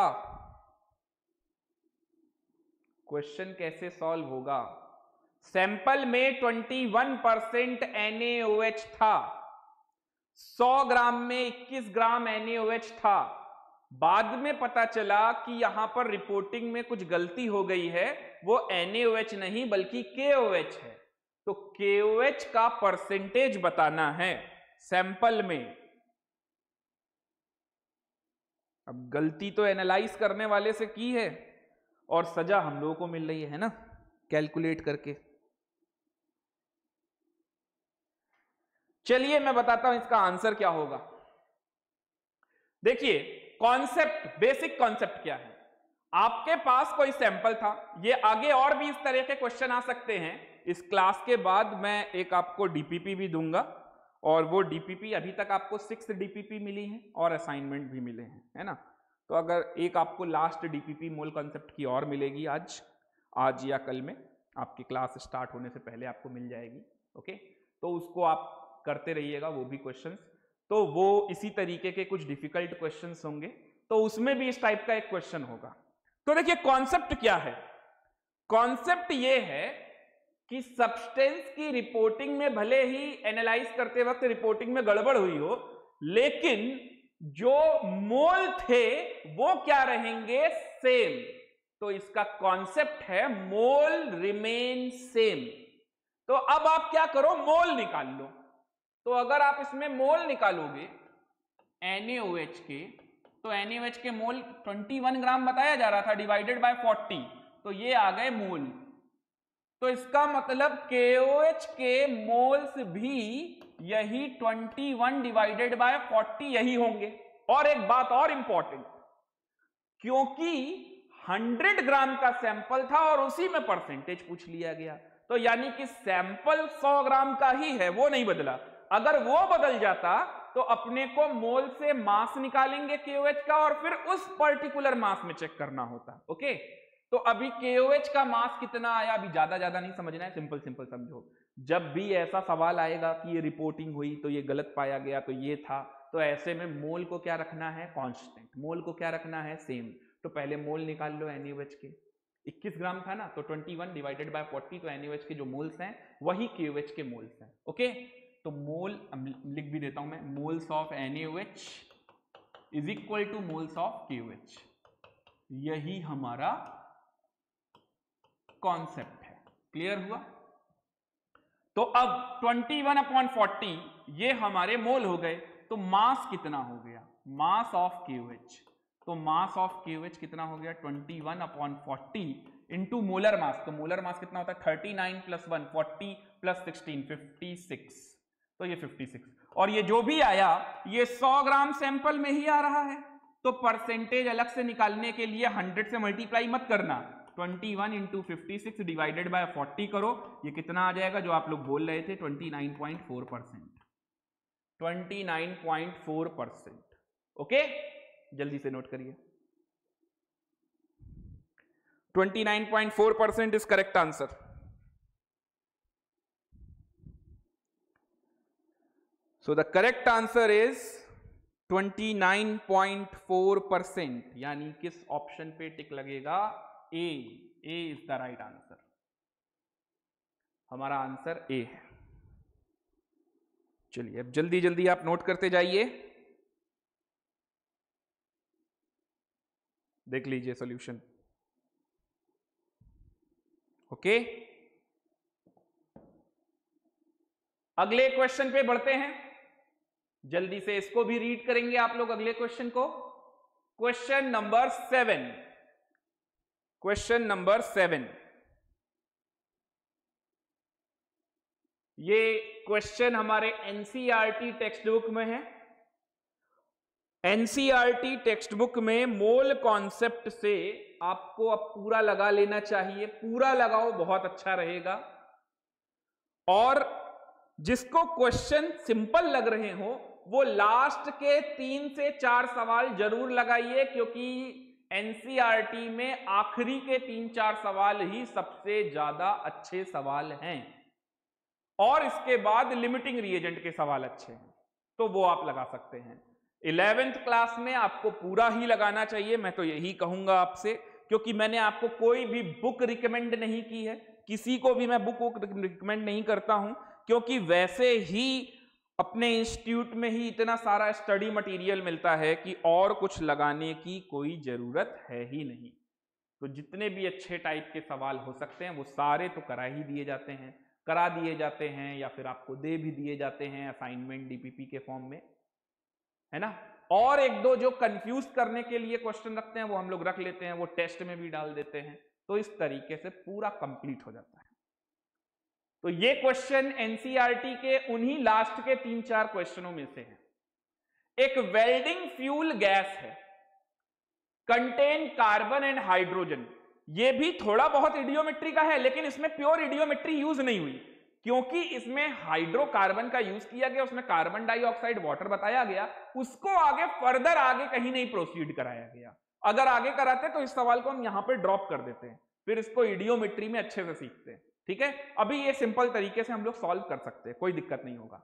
क्वेश्चन? कैसे सॉल्व होगा? सैंपल में इक्कीस परसेंट एन ए ओ एच था, सौ ग्राम में इक्कीस gram N A O H था। बाद में पता चला कि यहां पर रिपोर्टिंग में कुछ गलती हो गई है, वो एन ए ओ एच नहीं बल्कि के ओ एच है। तो के ओ एच का परसेंटेज बताना है सैंपल में। अब गलती तो एनालाइज करने वाले से की है और सजा हम लोगों को मिल रही है ना, कैलकुलेट करके। चलिए मैं बताता हूं इसका आंसर क्या होगा। देखिए कॉन्सेप्ट, बेसिक कॉन्सेप्ट क्या है। आपके पास कोई सैंपल था, ये आगे और भी इस तरह के क्वेश्चन आ सकते हैं। इस क्लास के बाद मैं एक आपको डी पी पी भी दूंगा, और वो डी पी पी अभी तक आपको सिक्स डी पी पी मिली है और असाइनमेंट भी मिले हैं, है ना। तो अगर एक आपको last D P P mole concept की और मिलेगी आज आज या कल में, आपकी क्लास स्टार्ट होने से पहले आपको मिल जाएगी। ओके, तो उसको आप करते रहिएगा वो भी क्वेश्चंस। तो वो इसी तरीके के कुछ डिफिकल्ट क्वेश्चंस होंगे, तो उसमें भी इस टाइप का एक क्वेश्चन होगा। तो देखिए कॉन्सेप्ट क्या है। कॉन्सेप्ट ये है कि सब्सटेंस की रिपोर्टिंग में भले ही एनालाइज करते वक्त रिपोर्टिंग में गड़बड़ हुई हो, लेकिन जो मोल थे वो क्या रहेंगे? सेम। तो इसका कॉन्सेप्ट है मोल रिमेन सेम। तो अब आप क्या करो, मोल निकाल लो। तो अगर आप इसमें मोल निकालोगे एन ए ओ एच के, तो एन ए ओ एच के मोल इक्कीस ग्राम बताया जा रहा था डिवाइडेड बाय चालीस, तो ये आ गए मोल। तो इसका मतलब के ओ एच के मोल्स भी यही इक्कीस डिवाइडेड बाय चालीस यही होंगे। और एक बात और इंपॉर्टेंट, क्योंकि सौ ग्राम का सैंपल था और उसी में परसेंटेज पूछ लिया गया, तो यानी कि सैंपल सौ ग्राम का ही है, वो नहीं बदला। अगर वो बदल जाता तो अपने को मोल से मास निकालेंगे के ओ एच का और फिर उस पर्टिकुलर मास में चेक करना होता। ओके, तो अभी के ओ एच का मास कितना आया, अभी ज्यादा ज्यादा नहीं समझना है, सिंपल सिंपल समझो। जब भी ऐसा सवाल आएगा कि ये रिपोर्टिंग हुई तो ये गलत पाया गया तो ये था, तो ऐसे में मोल को क्या रखना है? कांस्टेंट। मोल को क्या रखना है? सेम। तो पहले मोल निकाल लो एन ए ओ एच के। इक्कीस ग्राम था ना, तो इक्कीस डिवाइडेड बाय चालीस, तो एन ए ओ एच के जो मोल्स हैं वही के ओ एच के मोल्स हैं। ओके, तो मोल लिख भी देता हूं मैं, moles of N A O H is equal to moles of K O H. यही हमारा कॉन्सेप्ट है। क्लियर हुआ? तो अब ट्वेंटी वन अपॉन फोर्टी ये हमारे मोल हो गए, तो मास कितना हो गया? Mass of KOH. तो मास ऑफ क्यूएच कितना हो गया? Twenty one upon forty into molar mass. तो मोलर मास कितना होता है? Thirty nine plus one, forty plus sixteen, fifty six. तो ये फिफ्टी सिक्स, और ये जो भी आया ये सौ ग्राम सैंपल में ही आ रहा है। तो परसेंटेज अलग से निकालने के लिए हंड्रेड से मल्टीप्लाई मत करना, twenty one into fifty six divided by forty करो, ये कितना आ जाएगा जो आप लोग बोल रहे थे? Twenty nine point four percent. Twenty nine point four percent. Okay, जल्दी से नोट करिए। Twenty nine point four percent is correct answer. So the correct answer is twenty nine point four percent, यानी किस ऑप्शन पे tick लगेगा? A. A is the right answer. हमारा answer A है। चलिए अब जल्दी जल्दी आप नोट करते जाइए। देख लीजिए सॉल्यूशन। ओके, अगले क्वेश्चन पे बढ़ते हैं। जल्दी से इसको भी रीड करेंगे आप लोग, अगले क्वेश्चन को। Question number seven. Question number seven, ये क्वेश्चन हमारे एनसीईआरटी टेक्स्ट बुक में है। एनसीईआरटी टेक्स्ट बुक में मोल कॉन्सेप्ट से आपको अब पूरा लगा लेना चाहिए। पूरा लगाओ, बहुत अच्छा रहेगा। और जिसको क्वेश्चन सिंपल लग रहे हो वो लास्ट के तीन से चार सवाल जरूर लगाइए, क्योंकि एनसीईआरटी में आखिरी के तीन चार सवाल ही सबसे ज्यादा अच्छे सवाल हैं, और इसके बाद लिमिटिंग रिएजेंट के सवाल अच्छे हैं, तो वो आप लगा सकते हैं। इलेवेंथ क्लास में आपको पूरा ही लगाना चाहिए, मैं तो यही कहूंगा आपसे, क्योंकि मैंने आपको कोई भी बुक रिकमेंड नहीं की है, किसी को भी मैं बुक रिकमेंड नहीं करता हूं, क्योंकि वैसे ही अपने इंस्टीट्यूट में ही इतना सारा स्टडी मटेरियल मिलता है कि और कुछ लगाने की कोई जरूरत है ही नहीं। तो जितने भी अच्छे टाइप के सवाल हो सकते हैं वो सारे तो करा ही दिए जाते हैं, करा दिए जाते हैं या फिर आपको दे भी दिए जाते हैं असाइनमेंट डीपीपी के फॉर्म में, है ना। और एक दो जो कंफ्यूज करने के लिए क्वेश्चन रखते हैं वो हम लोग रख लेते हैं, वो टेस्ट में भी डाल देते हैं, तो इस तरीके से पूरा कंप्लीट हो जाता है। तो ये क्वेश्चन एनसीईआरटी के उन्हीं लास्ट के तीन चार क्वेश्चनों में से है। एक वेल्डिंग फ्यूल गैस है, कंटेन कार्बन एंड हाइड्रोजन। ये भी थोड़ा बहुत इडियोमेट्री का है, लेकिन इसमें प्योर इडियोमेट्री यूज नहीं हुई, क्योंकि इसमें हाइड्रोकार्बन का यूज किया गया, उसमें कार्बन डाइऑक्साइड वाटर बताया गया, उसको आगे फर्दर आगे कहीं नहीं प्रोसीड कराया गया। अगर आगे कराते तो इस सवाल को हम यहां पे ड्रॉप कर देते हैं, फिर इसको इडियोमेट्री में अच्छे से सीखते हैं। ठीक है, अभी ये सिंपल तरीके से हम लोग सॉल्व कर सकते हैं, कोई दिक्कत नहीं होगा।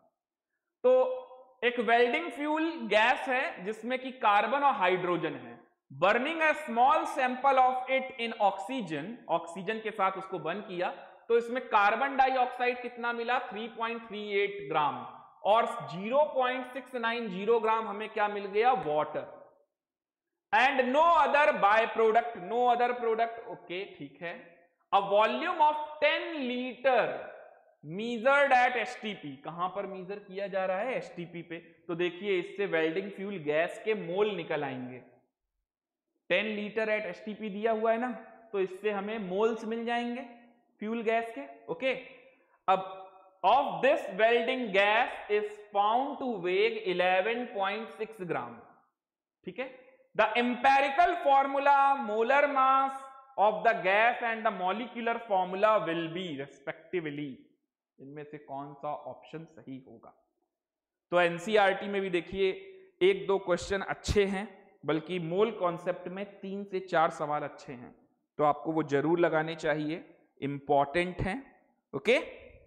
तो एक वेल्डिंग फ्यूल गैस है जिसमें कि कार्बन और हाइड्रोजन है। Burning a small sample of it in oxygen, oxygen के साथ उसको बर्न किया तो इसमें कार्बन डाइऑक्साइड कितना मिला? Three point three eight gram, और zero point six nine zero gram हमें क्या मिल गया? Water. And no other by product, no other product. Okay, ठीक है। A volume of ten litre measured at STP, कहां पर मीजर किया जा रहा है? एसटीपी पे। तो देखिए इससे वेल्डिंग फ्यूल गैस के मोल निकल आएंगे। टेन लीटर एट एसटीपी दिया हुआ है ना, तो इससे हमें मोल्स मिल जाएंगे फ्यूल गैस के। ओके, अब of this welding gas is found to weigh eleven point six gram. ठीक है। The empirical formula, molar mass of the gas and the molecular formula will be respectively. इनमें से कौन सा ऑप्शन सही होगा? तो एनसीईआरटी में भी देखिए एक दो क्वेश्चन अच्छे हैं, बल्कि मोल कॉन्सेप्ट में तीन से चार सवाल अच्छे हैं, तो आपको वो जरूर लगाने चाहिए, इंपॉर्टेंट हैं। ओके,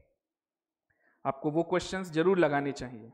आपको वो क्वेश्चंस जरूर लगाने चाहिए।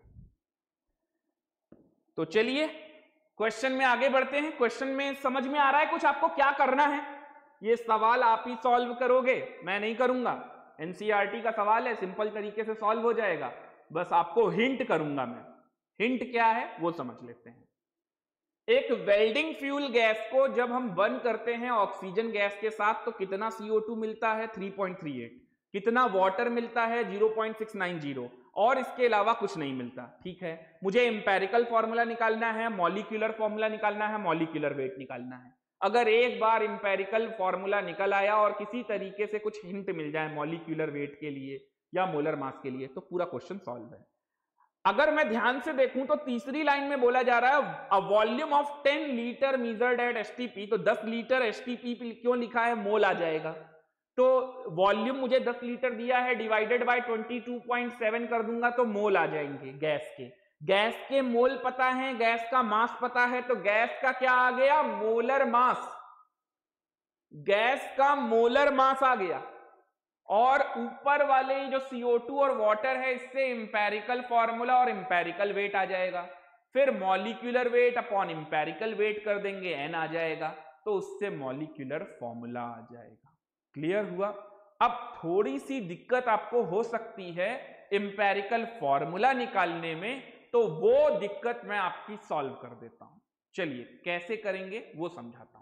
तो चलिए क्वेश्चन में आगे बढ़ते हैं। क्वेश्चन में समझ में आ रहा है कुछ आपको क्या करना है? ये सवाल आप ही सॉल्व करोगे, मैं नहीं करूंगा। एनसीईआरटी का सवाल है, सिंपल तरीके से सॉल्व हो जाएगा, बस आपको हिंट करूंगा मैं। हिंट क्या है वो समझ लेते हैं। एक वेल्डिंग फ्यूल गैस को जब हम बर्न करते हैं ऑक्सीजन गैस के साथ तो कितना सी ओ टू मिलता है? Three point three eight. कितना वाटर मिलता है? Zero point six nine zero. और इसके अलावा कुछ नहीं मिलता। ठीक है, मुझे एम्पेरिकल फॉर्मूला निकालना है, मॉलिक्यूलर फॉर्मूला निकालना है, मॉलिक्यूलर वेट निकालना है। अगर एक बार एम्पेरिकल फॉर्मूला निकल आया और किसी तरीके से कुछ हिंट मिल जाए मॉलिक्यूलर वेट के लिए या मोलर मास के लिए तो पूरा क्वेश्चन सॉल्व है। अगर मैं ध्यान से देखूं तो तीसरी लाइन में बोला जा रहा है a volume of ten litre measured at STP, तो दस लीटर एसटीपी क्यों लिखा है? मोल आ जाएगा। तो वॉल्यूम मुझे दस लीटर दिया है, divided by twenty two point seven कर दूंगा तो मोल आ जाएंगे गैस के। गैस के मोल पता है, गैस का मास पता है, तो गैस का क्या आ गया? Molar mass. गैस का मोलर मास आ गया। और ऊपर वाले जो सी ओ टू और वाटर है इससे इंपेरिकल फॉर्मूला और इंपेरिकल वेट आ जाएगा। फिर molecular weight upon empirical weight कर देंगे, एन आ जाएगा, तो उससे मॉलिक्यूलर फॉर्मूला आ जाएगा। क्लियर हुआ? अब थोड़ी सी दिक्कत आपको हो सकती है इंपेरिकल फॉर्मूला निकालने में, तो वो दिक्कत मैं आपकी सॉल्व कर देता हूं। चलिए कैसे करेंगे वो समझाता हूं।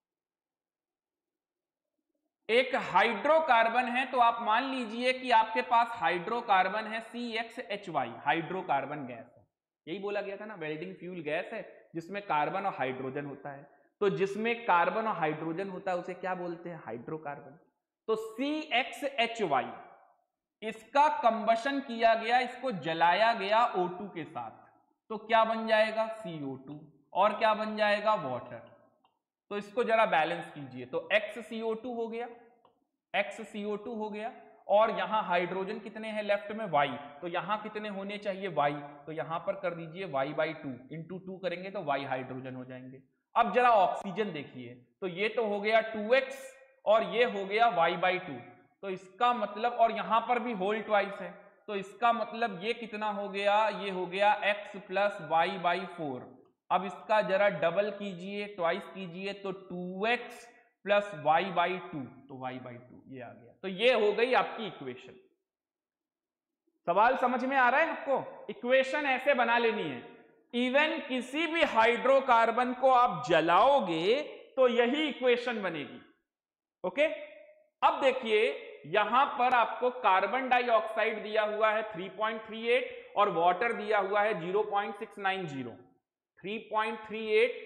एक हाइड्रोकार्बन है, तो आप मान लीजिए कि आपके पास हाइड्रोकार्बन है C X H Y, hydrocarbon gas है। यही बोला गया था ना, वेल्डिंग फ्यूल गैस है जिसमें कार्बन और हाइड्रोजन होता है। तो जिसमें कार्बन और हाइड्रोजन होता है उसे क्या बोलते हैं? हाइड्रोकार्बन। तो सी एक्स एच वाई, इसका कंबशन किया गया, इसको जलाया गया ओ टू के साथ, तो क्या बन जाएगा? C O two. और क्या बन जाएगा? वाटर। तो इसको जरा बैलेंस कीजिए, तो एक्स सी ओ टू हो गया, एक्स सी ओ टू हो गया, और यहां हाइड्रोजन कितने हैं लेफ्ट में? वाई, तो यहां कितने होने चाहिए? वाई, तो यहां पर कर दीजिए Y by two, into two करेंगे तो वाई हाइड्रोजन हो जाएंगे। अब जरा ऑक्सीजन देखिए, तो ये तो हो गया टू एक्स और ये हो गया वाई बाई टू, तो इसका मतलब, और यहां पर भी होल ट्वाइस है, तो इसका मतलब ये कितना हो गया? ये हो गया X plus Y by four. अब इसका जरा डबल कीजिए, ट्वाइस कीजिए, तो two X plus Y by two, तो वाई बाई टू ये आ गया। तो ये हो गई आपकी इक्वेशन। सवाल समझ में आ रहा है आपको? इक्वेशन ऐसे बना लेनी है। इवन किसी भी हाइड्रोकार्बन को आप जलाओगे तो यही इक्वेशन बनेगी। ओके, अब देखिए यहां पर आपको कार्बन डाइऑक्साइड दिया हुआ है थ्री पॉइंट थ्री एट और वाटर दिया हुआ है zero point six nine zero. Three point three eight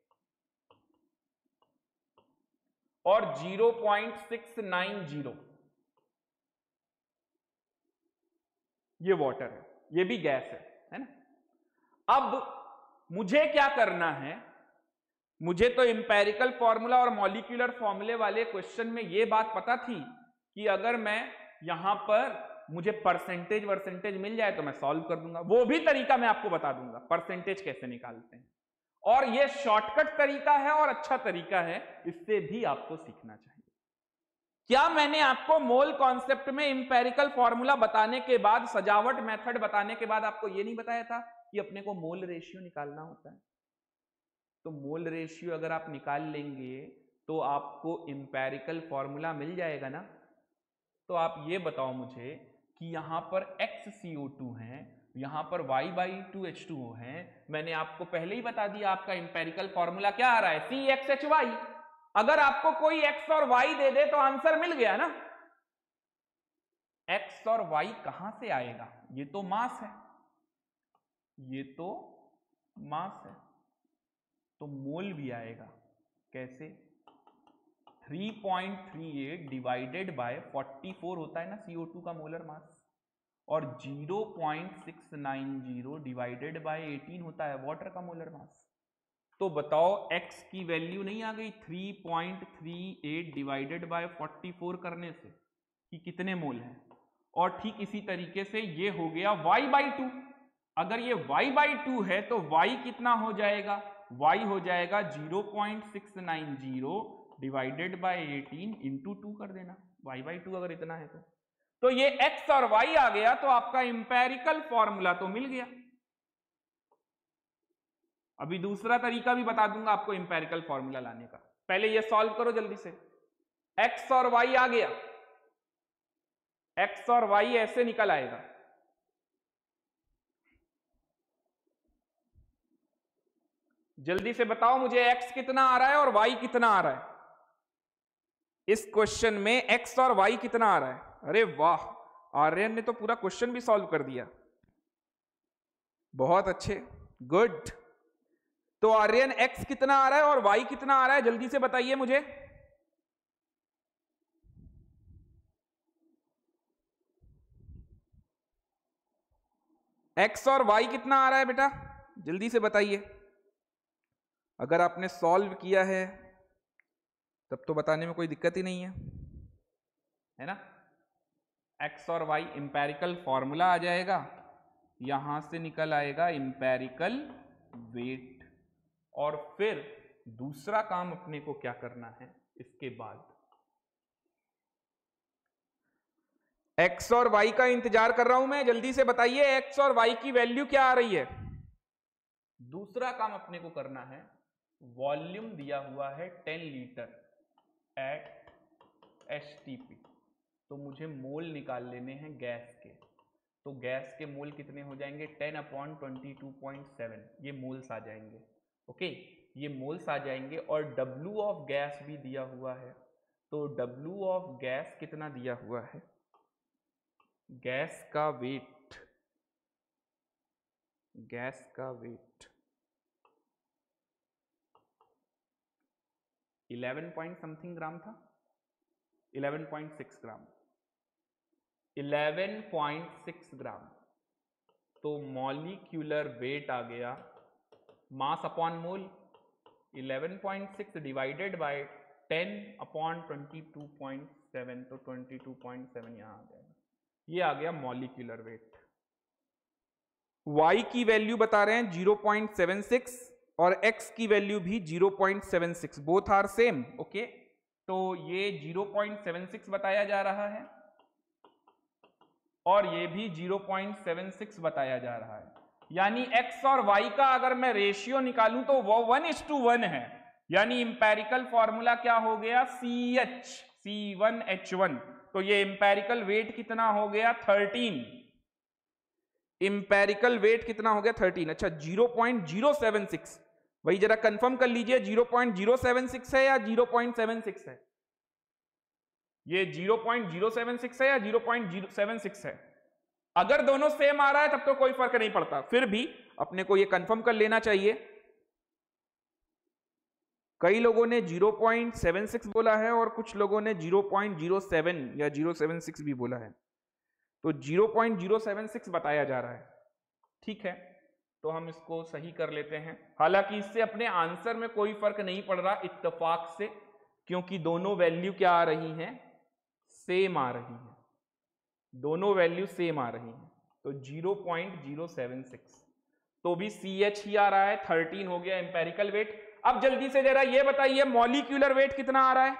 और zero point six nine zero, ये वाटर है, ये भी गैस है, है ना? अब मुझे क्या करना है? मुझे तो इंपेरिकल फॉर्मूला और मॉलिक्यूलर फॉर्मूले वाले क्वेश्चन में ये बात पता थी कि अगर मैं यहां पर मुझे परसेंटेज वर्सेंटेज मिल जाए तो मैं सॉल्व कर दूंगा। वो भी तरीका मैं आपको बता दूंगा परसेंटेज कैसे निकालते हैं, और ये शॉर्टकट तरीका है और अच्छा तरीका है, इससे भी आपको सीखना चाहिए। क्या मैंने आपको मोल कॉन्सेप्ट में इंपेरिकल फॉर्मूला बताने के बाद, सजावट मेथड बताने के बाद आपको यह नहीं बताया था कि अपने को मोल रेशियो निकालना होता है? तो मोल रेशियो अगर आप निकाल लेंगे तो आपको इंपेरिकल फॉर्मूला मिल जाएगा ना। तो आप ये बताओ मुझे कि यहां पर एक्स सी ओ टू है, यहां पर y by two H two O है। मैंने आपको पहले ही बता दिया आपका इंपेरिकल फॉर्मूला क्या आ रहा है? C X H Y. अगर आपको कोई x और y दे दे तो आंसर मिल गया ना। x और y कहां से आएगा? ये तो मास है, ये तो मास है, तो मोल भी आएगा। कैसे? Three point three eight divided by forty four होता है ना सी ओ टू का मोलर मास, और zero point six nine zero divided by eighteen होता है वाटर का मोलर मास। तो बताओ x की वैल्यू नहीं आ गई three point three eight divided by forty four करने से कि कितने मोल हैं? और ठीक इसी तरीके से ये हो गया y बाई टू। अगर ये y बाई टू है तो y कितना हो जाएगा? y हो जाएगा zero point six nine zero divided by eighteen into two कर देना, y बाई टू अगर इतना है तो तो ये x और y आ गया, तो आपका इंपेरिकल फॉर्मूला तो मिल गया। अभी दूसरा तरीका भी बता दूंगा आपको इंपेरिकल फॉर्मूला लाने का, पहले ये सॉल्व करो जल्दी से। x और y आ गया, x और y ऐसे निकल आएगा। जल्दी से बताओ मुझे x कितना आ रहा है और y कितना आ रहा है। इस क्वेश्चन में x और y कितना आ रहा है? अरे वाह, आर्यन ने तो पूरा क्वेश्चन भी सॉल्व कर दिया, बहुत अच्छे, गुड। तो आर्यन x कितना आ रहा है और y कितना आ रहा है, जल्दी से बताइए मुझे। x और y कितना आ रहा है बेटा, जल्दी से बताइए। अगर आपने सॉल्व किया है तब तो बताने में कोई दिक्कत ही नहीं है, है ना। x और y इंपेरिकल फॉर्मूला आ जाएगा, यहां से निकल आएगा इंपेरिकल वेट, और फिर दूसरा काम अपने को क्या करना है इसके बाद, x और y का इंतजार कर रहा हूं मैं, जल्दी से बताइए x और y की वैल्यू क्या आ रही है। दूसरा काम अपने को करना है, वॉल्यूम दिया हुआ है ten litre at H T P, तो मुझे मोल निकाल लेने हैं गैस के। तो गैस के मोल कितने हो जाएंगे, ten upon twenty two point seven, ये मोल्स आ जाएंगे। ओके, ये मोल्स आ जाएंगे, और W ऑफ गैस भी दिया हुआ है। तो W ऑफ गैस कितना दिया हुआ है, गैस का वेट, गैस का weight eleven point something gram था, eleven point six gram, eleven point six gram. तो मॉलिक्यूलर वेट आ गया, mass upon mole eleven point six divided by ten upon twenty two point seven, तो twenty two point seven यहां आ जाएगा, ये आ गया मॉलिक्यूलर वेट। y की वैल्यू बता रहे हैं ज़ीरो पॉइंट सेवन सिक्स और x की वैल्यू भी zero point seven six, both are same. Okay, तो ये ज़ीरो पॉइंट सेवन सिक्स बताया जा रहा है और ये भी ज़ीरो पॉइंट सेवन सिक्स बताया जा रहा है, यानी x और y का अगर मैं रेशियो निकालूं तो वो वन इज टू वन है, यानी इंपेरिकल फॉर्मूला क्या हो गया, C H C one H one. तो ये इंपेरिकल वेट कितना हो गया, थर्टीन। इंपेरिकल वेट कितना हो गया, थर्टीन। अच्छा, zero point zero seven six, वही जरा कंफर्म कर लीजिए, zero point zero seven six है या ज़ीरो पॉइंट सेवन सिक्स है, ये zero point zero seven six है या zero point zero seven six है। अगर दोनों सेम आ रहा है तब तो कोई फर्क नहीं पड़ता, फिर भी अपने को ये कंफर्म कर लेना चाहिए। कई लोगों ने ज़ीरो पॉइंट सेवन सिक्स बोला है और कुछ लोगों ने ज़ीरो पॉइंट ज़ीरो सेवन या ज़ीरो सेवन सिक्स भी बोला है, तो zero point zero seven six बताया जा रहा है। ठीक है, तो हम इसको सही कर लेते हैं। हालांकि इससे अपने आंसर में कोई फर्क नहीं पड़ रहा इत्तेफाक से, क्योंकि दोनों वैल्यू क्या आ रही हैं, सेम आ रही है, दोनों वैल्यू सेम आ रही हैं। तो zero point zero seven six तो भी सी एच ही आ रहा है, थर्टीन हो गया इंपेरिकल वेट। अब जल्दी से जरा ये बताइए मॉलिक्यूलर वेट कितना आ रहा है,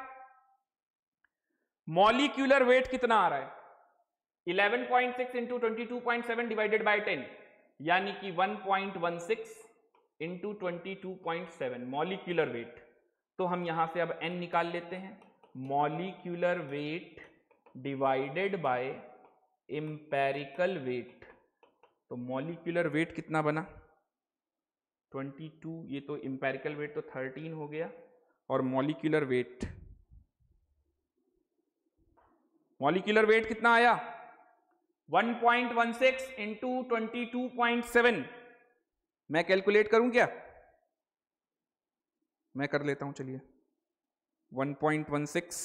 मॉलिक्यूलर वेट कितना आ रहा है, eleven point six into twenty two point seven divided by ten, यानी कि one point one six into twenty two point seven molecular weight. तो हम यहां से अब n निकाल लेते हैं, molecular weight divided by empirical weight. तो मॉलिक्यूलर वेट कितना बना, ट्वेंटी टू, ये तो इंपेरिकल वेट तो थर्टीन हो गया, और मॉलिक्यूलर वेट, मॉलिक्यूलर वेट कितना आया, one point one six into twenty two point seven. मैं कैलकुलेट करूं क्या, मैं कर लेता हूं, चलिए। One point one six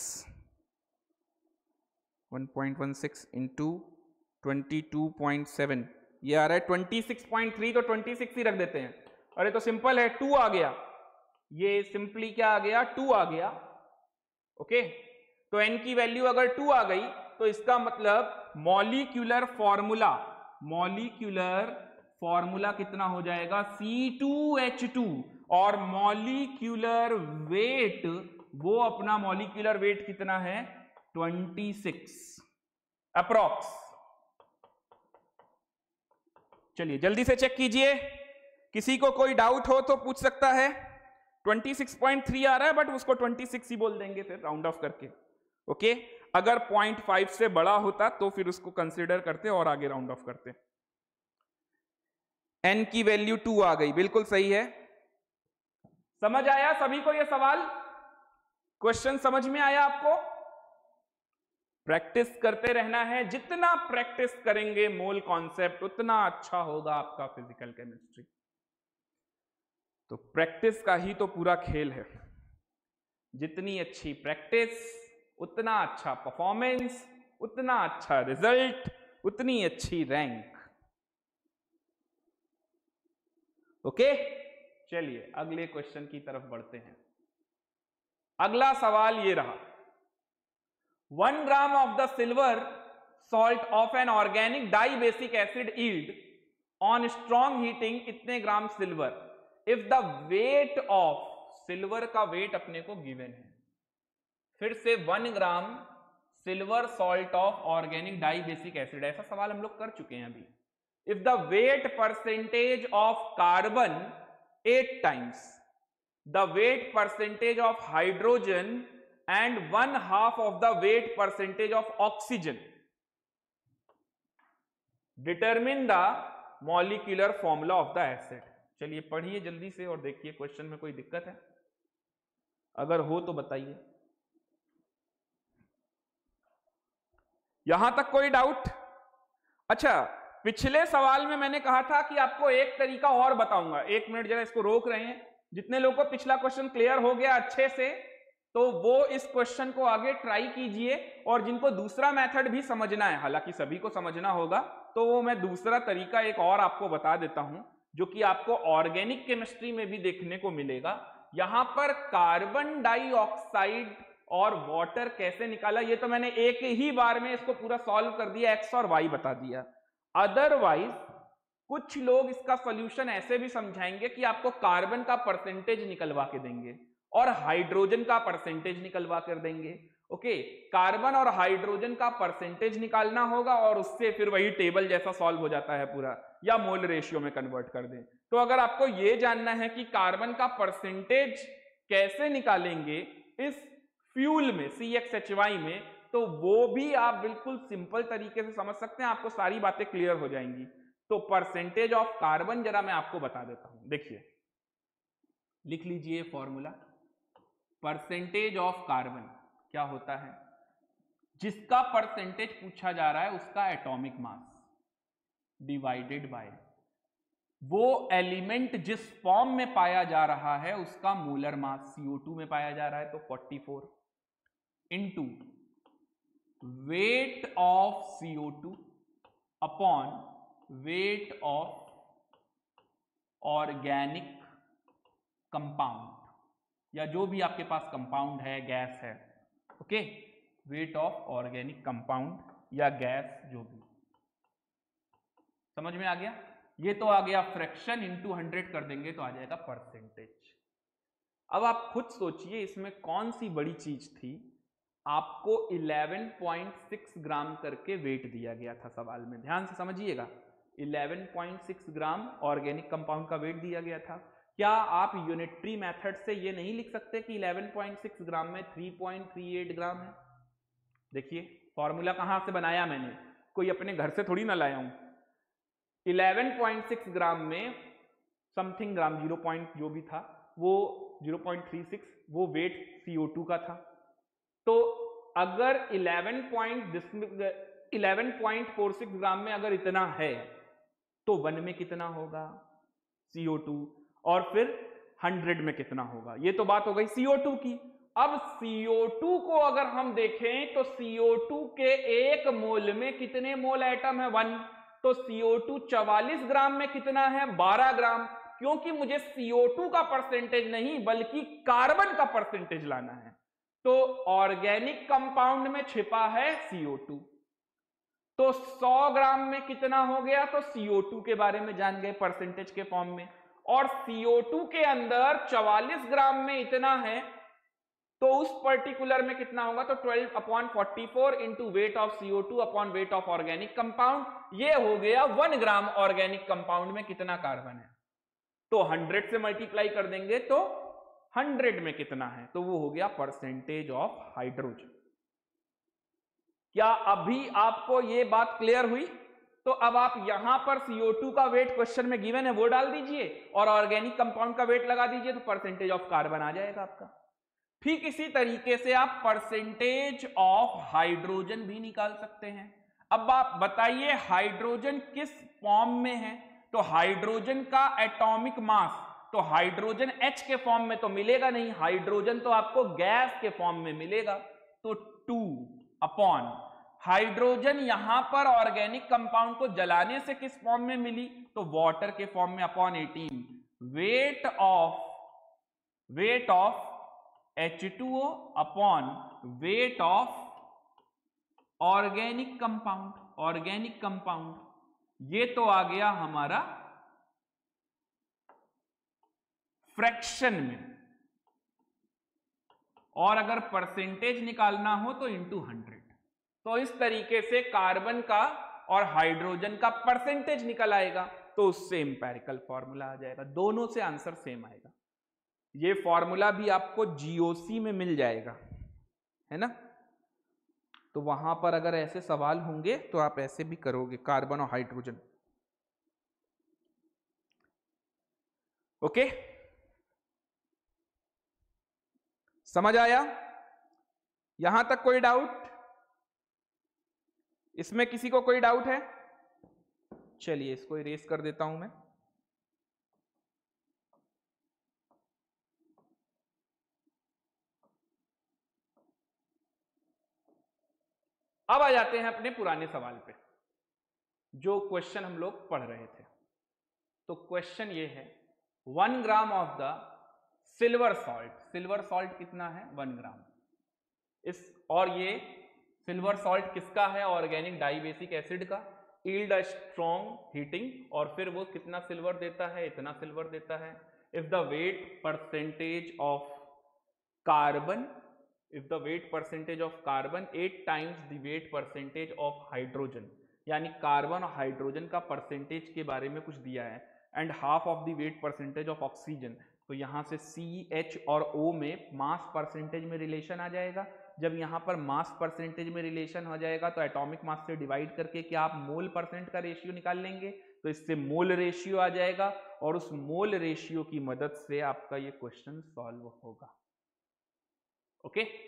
one point one six into twenty two point seven, ये आ रहा है ट्वेंटी सिक्स पॉइंट थ्री, तो ट्वेंटी सिक्स ही रख देते हैं। अरे तो सिंपल है, टू आ गया, ये सिंपली क्या आ गया, टू आ गया। ओके, तो n की वैल्यू अगर टू आ गई तो इसका मतलब मॉलिक्यूलर फॉर्मूला, मॉलिक्यूलर फॉर्मूला कितना हो जाएगा, सी टू एच टू, और मॉलिक्यूलर वेट, वो अपना मॉलिक्यूलर वेट कितना है, ट्वेंटी सिक्स अप्रॉक्स। चलिए जल्दी से चेक कीजिए, किसी को कोई डाउट हो तो पूछ सकता है। ट्वेंटी सिक्स पॉइंट थ्री आ रहा है, बट उसको ट्वेंटी सिक्स ही बोल देंगे फिर राउंड ऑफ करके। ओके, अगर पॉइंट फाइव से बड़ा होता तो फिर उसको कंसीडर करते और आगे राउंड ऑफ करते। n की वैल्यू टू आ गई, बिल्कुल सही है। समझ आया सभी को ये सवाल? क्वेश्चन समझ में आया आपको? प्रैक्टिस करते रहना है, जितना प्रैक्टिस करेंगे मोल कॉन्सेप्ट उतना अच्छा होगा आपका फिजिकल केमिस्ट्री। तो प्रैक्टिस का ही तो पूरा खेल है, जितनी अच्छी प्रैक्टिस उतना अच्छा परफॉर्मेंस, उतना अच्छा रिजल्ट, उतनी अच्छी रैंक। ओके, चलिए अगले क्वेश्चन की तरफ बढ़ते हैं। अगला सवाल ये रहा, one gram of the silver salt of an organic dibasic acid yield on strong heating इतने gram silver if the weight of, सिल्वर का वेट अपने को गिवन है, फिर से one gram silver salt of organic dibasic acid, ऐसा सवाल हम लोग कर चुके हैं अभी। If the weight percentage of carbon eight times the weight percentage of hydrogen and one half of the weight percentage of oxygen, determine the molecular formula of the acid. चलिए पढ़िए जल्दी से और देखिए क्वेश्चन में कोई दिक्कत है, अगर हो तो बताइए। यहां तक कोई डाउट? अच्छा, पिछले सवाल में मैंने कहा था कि आपको एक तरीका और बताऊंगा, एक मिनट जरा इसको रोक रहे हैं। जितने लोगों को पिछला क्वेश्चन क्लियर हो गया अच्छे से, तो वो इस क्वेश्चन को आगे ट्राई कीजिए, और जिनको दूसरा मेथड भी समझना है, हालांकि सभी को समझना होगा, तो वो मैं दूसरा तरीका एक और आपको बता देता हूं, जो कि आपको ऑर्गेनिक केमिस्ट्री में भी देखने को मिलेगा। यहां पर कार्बन डाइऑक्साइड और वाटर कैसे निकाला, ये तो मैंने एक ही बार में इसको पूरा सॉल्व कर दिया, एक्स और वाई बता दिया। अदरवाइज कुछ लोग इसका सॉल्यूशन ऐसे भी समझाएंगे कि आपको कार्बन का परसेंटेज निकलवा के देंगे और हाइड्रोजन का परसेंटेज निकलवा कर देंगे। ओके, कार्बन और हाइड्रोजन का परसेंटेज निकालना होगा और उससे फिर वही टेबल जैसा सॉल्व हो जाता है पूरा, या मोल रेशियो में कन्वर्ट कर दें। तो अगर आपको यह जानना है कि कार्बन का परसेंटेज कैसे निकालेंगे इस फ्यूल में, सी एक्स एच वाई में, तो वो भी आप बिल्कुल सिंपल तरीके से समझ सकते हैं, आपको सारी बातें क्लियर हो जाएंगी। तो परसेंटेज ऑफ कार्बन जरा मैं आपको बता देता हूं, देखिए लिख लीजिए फॉर्मूला। परसेंटेज ऑफ कार्बन क्या होता है? जिसका परसेंटेज पूछा जा रहा है उसका एटॉमिक मास डिवाइडेड बाय वो एलिमेंट जिस फॉर्म में पाया जा रहा है उसका मोलर मास, सी ओ टू में पाया जा रहा है तो forty four into weight of C O two upon weight of organic compound, या जो भी आपके पास कंपाउंड है, गैस है, okay, weight of organic compound या गैस जो भी। समझ में आ गया? ये तो आ गया फ्रैक्शन, इंटू हंड्रेड कर देंगे तो आ जाएगा परसेंटेज। अब आप खुद सोचिए इसमें कौन सी बड़ी चीज थी। आपको इलेवन पॉइंट सिक्स ग्राम करके वेट दिया गया था सवाल में, ध्यान से समझिएगा। Eleven point six gram organic compound का वेट दिया गया था। क्या आप यूनिटरी मेथड से ये नहीं लिख सकते कि इलेवन पॉइंट सिक्स ग्राम में three point three eight gram है? देखिए फॉर्मूला कहां से बनाया मैंने, कोई अपने घर से थोड़ी ना लाया हूं। इलेवन पॉइंट सिक्स ग्राम में समथिंग ग्राम, जीरो पॉइंट जो भी था वो जीरो पॉइंट थ्री सिक्स, वो वेट सी ओ टू का था। तो अगर eleven point four six gram में अगर इतना है तो वन में कितना होगा सी ओ टू, और फिर हंड्रेड में कितना होगा। ये तो बात हो गई सी ओ टू की। अब सी ओ टू को अगर हम देखें तो सी ओ टू के एक मोल में कितने मोल एटम है? वन। तो सी ओ टू चवालीस ग्राम में कितना है? बारह ग्राम। क्योंकि मुझे सी ओ टू का परसेंटेज नहीं बल्कि कार्बन का परसेंटेज लाना है, तो ऑर्गेनिक कंपाउंड में छिपा है सी ओ टू। तो सौ ग्राम में कितना हो गया? तो सी ओ टू के बारे में जान गए परसेंटेज के फॉर्म में। और सी ओ टू के अंदर चवालीस ग्राम में इतना है तो उस पर्टिकुलर में कितना होगा? तो twelve upon forty four into weight of C O two upon weight of organic compound. ये हो गया वन ग्राम ऑर्गेनिक कंपाउंड में कितना कार्बन है। तो हंड्रेड से मल्टीप्लाई कर देंगे तो हंड्रेड में कितना है, तो वो हो गया परसेंटेज ऑफ हाइड्रोजन। क्या अभी आपको ये बात क्लियर हुई? तो अब आप यहां पर सी ओ टू का वेट क्वेश्चन में गिवन है वो डाल दीजिए और ऑर्गेनिक कंपाउंड का वेट लगा दीजिए, तो परसेंटेज ऑफ कार्बन आ जाएगा आपका। ठीक इसी तरीके से आप परसेंटेज ऑफ हाइड्रोजन भी निकाल सकते हैं। अब आप बताइए हाइड्रोजन किस फॉर्म में है, तो हाइड्रोजन का एटॉमिक मास, तो हाइड्रोजन H के फॉर्म में तो मिलेगा नहीं, हाइड्रोजन तो आपको गैस के फॉर्म में मिलेगा, तो टू अपॉन हाइड्रोजन यहां पर ऑर्गेनिक कंपाउंड को जलाने से किस फॉर्म में मिली, तो वाटर के फॉर्म में, upon eighteen weight of weight of H two O upon weight of organic compound, organic compound ये तो आ गया हमारा फ्रैक्शन में, और अगर परसेंटेज निकालना हो तो इंटू हंड्रेड। तो इस तरीके से कार्बन का और हाइड्रोजन का परसेंटेज निकल आएगा, तो उससे इंपेरिकल फॉर्मूला आ जाएगा, दोनों से आंसर सेम आएगा। ये फॉर्मूला भी आपको जी ओ सी में मिल जाएगा, है ना। तो वहां पर अगर ऐसे सवाल होंगे तो आप ऐसे भी करोगे, कार्बन और हाइड्रोजन। ओके, समझ आया? यहां तक कोई डाउट? इसमें किसी को कोई डाउट है? चलिए इसको इरेज कर देता हूं मैं। अब आ जाते हैं अपने पुराने सवाल पे, जो क्वेश्चन हम लोग पढ़ रहे थे। तो क्वेश्चन ये है, one gram of the silver salt, silver salt कितना है, वन ग्राम। इस और ये सिल्वर सॉल्ट किसका है, ऑर्गेनिक डाइबेसिक एसिड का, यील्ड अ स्ट्रॉन्ग हीटिंग, और फिर वो कितना सिल्वर देता है, इतना सिल्वर देता है। If the weight percentage of carbon if the weight percentage of carbon eight times the weight percentage of hydrogen, यानी कार्बन और हाइड्रोजन का परसेंटेज के बारे में कुछ दिया है, and half of the weight percentage of oxygen, तो यहाँ से सी एच और ओ में मास परसेंटेज में रिलेशन आ जाएगा। जब यहाँ पर मास परसेंटेज में रिलेशन हो जाएगा तो एटॉमिक मास से डिवाइड करके क्या आप मोल परसेंट का रेशियो निकाल लेंगे, तो इससे मोल रेशियो आ जाएगा, और उस मोल रेशियो की मदद से आपका ये क्वेश्चन सॉल्व होगा। Okay okay?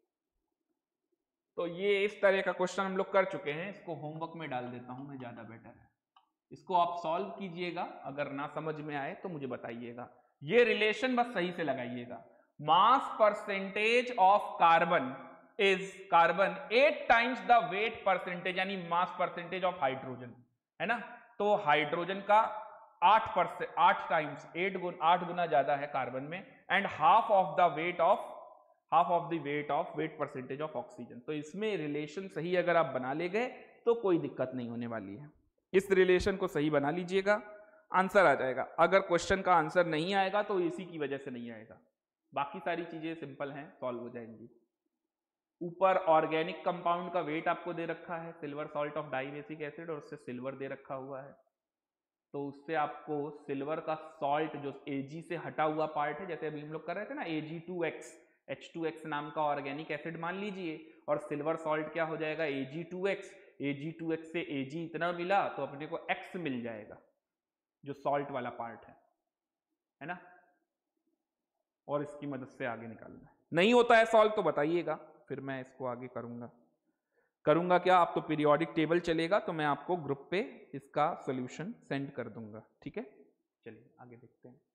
तो ये इस तरह का क्वेश्चन हम लोग कर चुके हैं, इसको होमवर्क में डाल देता हूं मैं, ज्यादा बेटर है। इसको आप सॉल्व कीजिएगा, अगर ना समझ में आए तो मुझे बताइएगा। ये रिलेशन बस सही से लगाइएगा, mass percentage of carbon is carbon eight times the weight percentage, यानी मास परसेंटेज ऑफ हाइड्रोजन, है ना। तो हाइड्रोजन का आठ परसेंट आठ टाइम्स एट गुना आठ गुना ज्यादा है कार्बन में, and half of the weight of half of the weight of weight percentage of oxygen. तो इसमें रिलेशन सही अगर आप बना ले गए तो कोई दिक्कत नहीं होने वाली है। इस रिलेशन को सही बना लीजिएगा, आंसर आ जाएगा। अगर क्वेश्चन का आंसर नहीं आएगा तो इसी की वजह से नहीं आएगा, बाकी सारी चीजें सिंपल हैं, सॉल्व हो जाएंगी। ऊपर ऑर्गेनिक कंपाउंड का वेट आपको दे रखा है, silver salt of dibasic acid, और उससे सिल्वर दे रखा हुआ है, तो उससे आपको सिल्वर का सॉल्ट जो एजी से हटा हुआ पार्ट है, जैसे अभी हम लोग कर रहे थे ना, A G two X, H two X नाम का ऑर्गेनिक एसिड मान लीजिए, और सिल्वर सॉल्ट क्या हो जाएगा, A G two X, A G two X से Ag इतना मिला तो अपने को X मिल जाएगा, जो सॉल्ट वाला पार्ट है, है ना। और इसकी मदद से आगे निकालना है। नहीं होता है सॉल्व तो बताइएगा, फिर मैं इसको आगे करूंगा। करूंगा क्या, आप तो पीरियोडिक टेबल चलेगा तो मैं आपको ग्रुप पे इसका सॉल्यूशन सेंड कर दूंगा, ठीक है। चलिए आगे देखते हैं।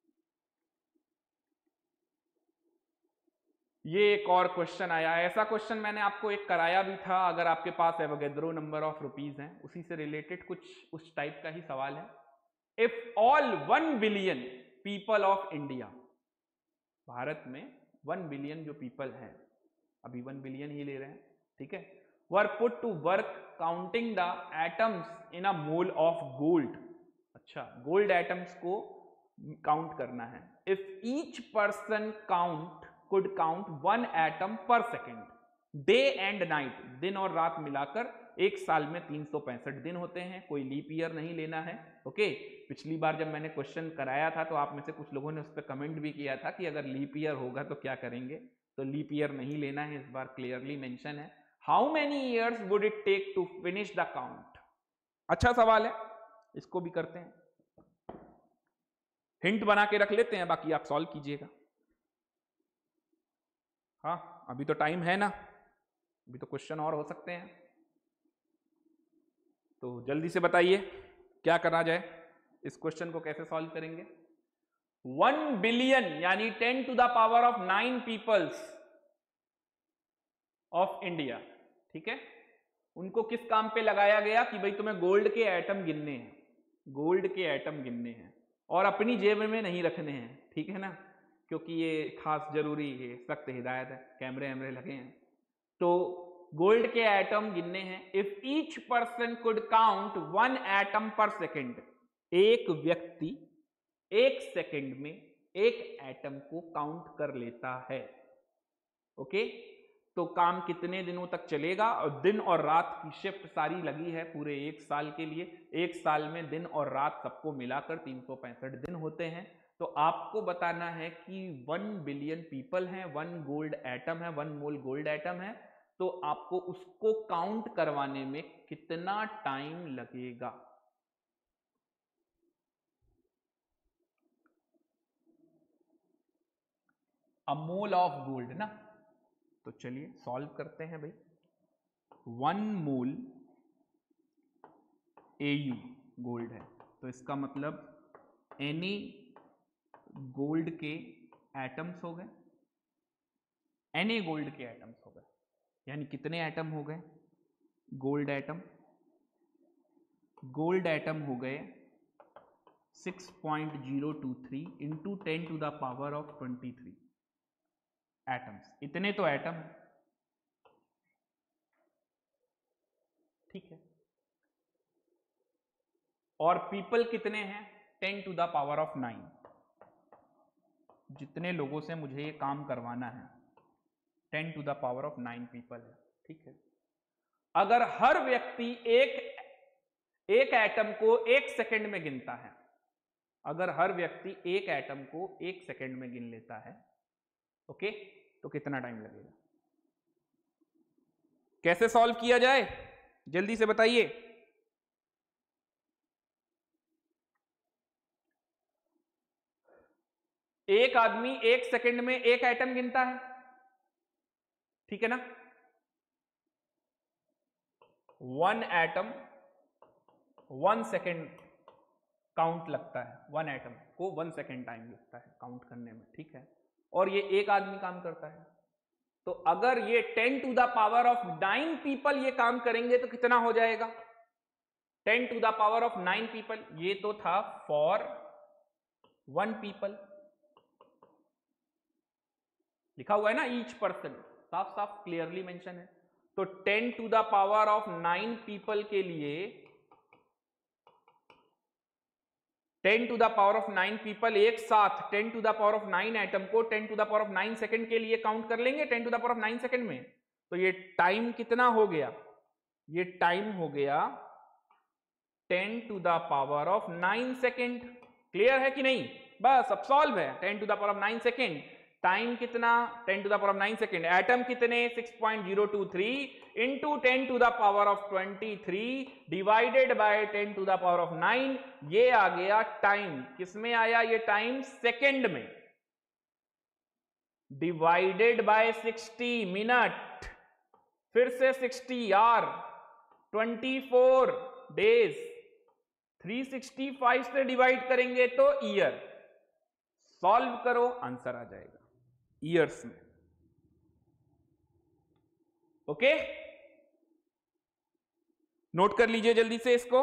ये एक और क्वेश्चन आया, ऐसा क्वेश्चन मैंने आपको एक कराया भी था, अगर आपके पास एवोगैड्रो नंबर ऑफ रुपीज हैं, उसी से रिलेटेड कुछ उस टाइप का ही सवाल है। If all one billion people of India, Bharat में वन बिलियन जो पीपल हैं, अभी वन बिलियन ही ले रहे हैं, ठीक है, we're put to work counting the atoms in a mole of gold. अच्छा, गोल्ड एटम्स को काउंट करना है। If each person count could count one atom per second, day and night, दिन और रात मिलाकर एक साल में तीन सौ पैंसठ दिन होते हैं, कोई लीप ईयर नहीं लेना है। ओके, पिछली बार जब मैंने क्वेश्चन कराया था तो आप में से कुछ लोगों ने उस पर कमेंट भी किया था कि अगर लीप ईयर होगा तो क्या करेंगे, तो लीप ईयर नहीं लेना है, इस बार क्लियरली मेंशन है। How many years would it take to finish the count, अच्छा सवाल है, इसको भी करते हैं, हिंट बना के रख लेते हैं, बाकी आप सॉल्व कीजिएगा। हाँ अभी तो टाइम है ना, अभी तो क्वेश्चन और हो सकते हैं, तो जल्दी से बताइए क्या करना जाए, इस क्वेश्चन को कैसे सॉल्व करेंगे। वन बिलियन यानी ten to the power of nine peoples of India, ठीक है, उनको किस काम पे लगाया गया कि भाई तुम्हें गोल्ड के एटम गिनने हैं, गोल्ड के एटम गिनने हैं और अपनी जेब में नहीं रखने हैं, ठीक है ना, क्योंकि ये खास जरूरी है, सख्त हिदायत है, कैमरे वैमरे लगे हैं, तो गोल्ड के एटम गिनने हैं। If each person could count one atom per second, एक व्यक्ति एक सेकेंड में एक एटम को काउंट कर लेता है, ओके, तो काम कितने दिनों तक चलेगा, और दिन और रात की शिफ्ट सारी लगी है पूरे एक साल के लिए, एक साल में दिन और रात सबको मिलाकर तीन सौ पैंसठ दिन होते हैं, तो आपको बताना है कि वन बिलियन पीपल हैं, वन गोल्ड एटम है, वन मोल गोल्ड एटम है, तो आपको उसको काउंट करवाने में कितना टाइम लगेगा। अ मोल ऑफ गोल्ड ना, तो चलिए सॉल्व करते हैं भाई। वन मोल एयू गोल्ड है, तो इसका मतलब एनी गोल्ड के एटम्स हो गए, एनी गोल्ड के एटम्स हो गए, यानी कितने एटम हो गए, गोल्ड एटम, गोल्ड एटम हो गए six point zero two three into ten to the power of twenty three atoms, इतने तो एटम है, ठीक है, और पीपल कितने हैं, ten to the power of nine, जितने लोगों से मुझे ये काम करवाना है ten to the power of nine people है, ठीक है। अगर हर व्यक्ति एक एक एटम को एक सेकंड में गिनता है, अगर हर व्यक्ति एक एटम को एक सेकंड में गिन लेता है, ओके, तो कितना टाइम लगेगा, कैसे सॉल्व किया जाए, जल्दी से बताइए। एक आदमी एक सेकंड में एक एटम गिनता है, ठीक है ना, one atom one second count लगता है, वन एटम को वन सेकेंड टाइम लगता है काउंट करने में, ठीक है, और ये एक आदमी काम करता है, तो अगर ये ten to the power of nine people ये काम करेंगे तो कितना हो जाएगा, ten to the power of nine people, ये तो था फॉर वन पीपल, लिखा हुआ है ना ईच पर्सन, साफ साफ क्लियरली मेंशन है, तो ten to the power of nine people के लिए ten to the power of nine people एक साथ ten to the power of nine atom को ten to the power of nine second के लिए काउंट कर लेंगे, ten to the power of nine second में, तो ये टाइम कितना हो गया, ये टाइम हो गया ten to the power of nine second, clear है कि नहीं, बस अब सॉल्व है, ten to the power of nine second, time कितना ten to the power of nine second, atom कितने six point zero two three into ten to the power of twenty three divided by ten to the power of nine, ये आ गया time, किसमें आया ये time, second में, divided by sixty minute, फिर से sixty hour, twenty four days, three sixty five से डिवाइड करेंगे तो ईयर, सॉल्व करो आंसर आ जाएगा ईयर्स में, ओके, नोट कर लीजिए जल्दी से इसको,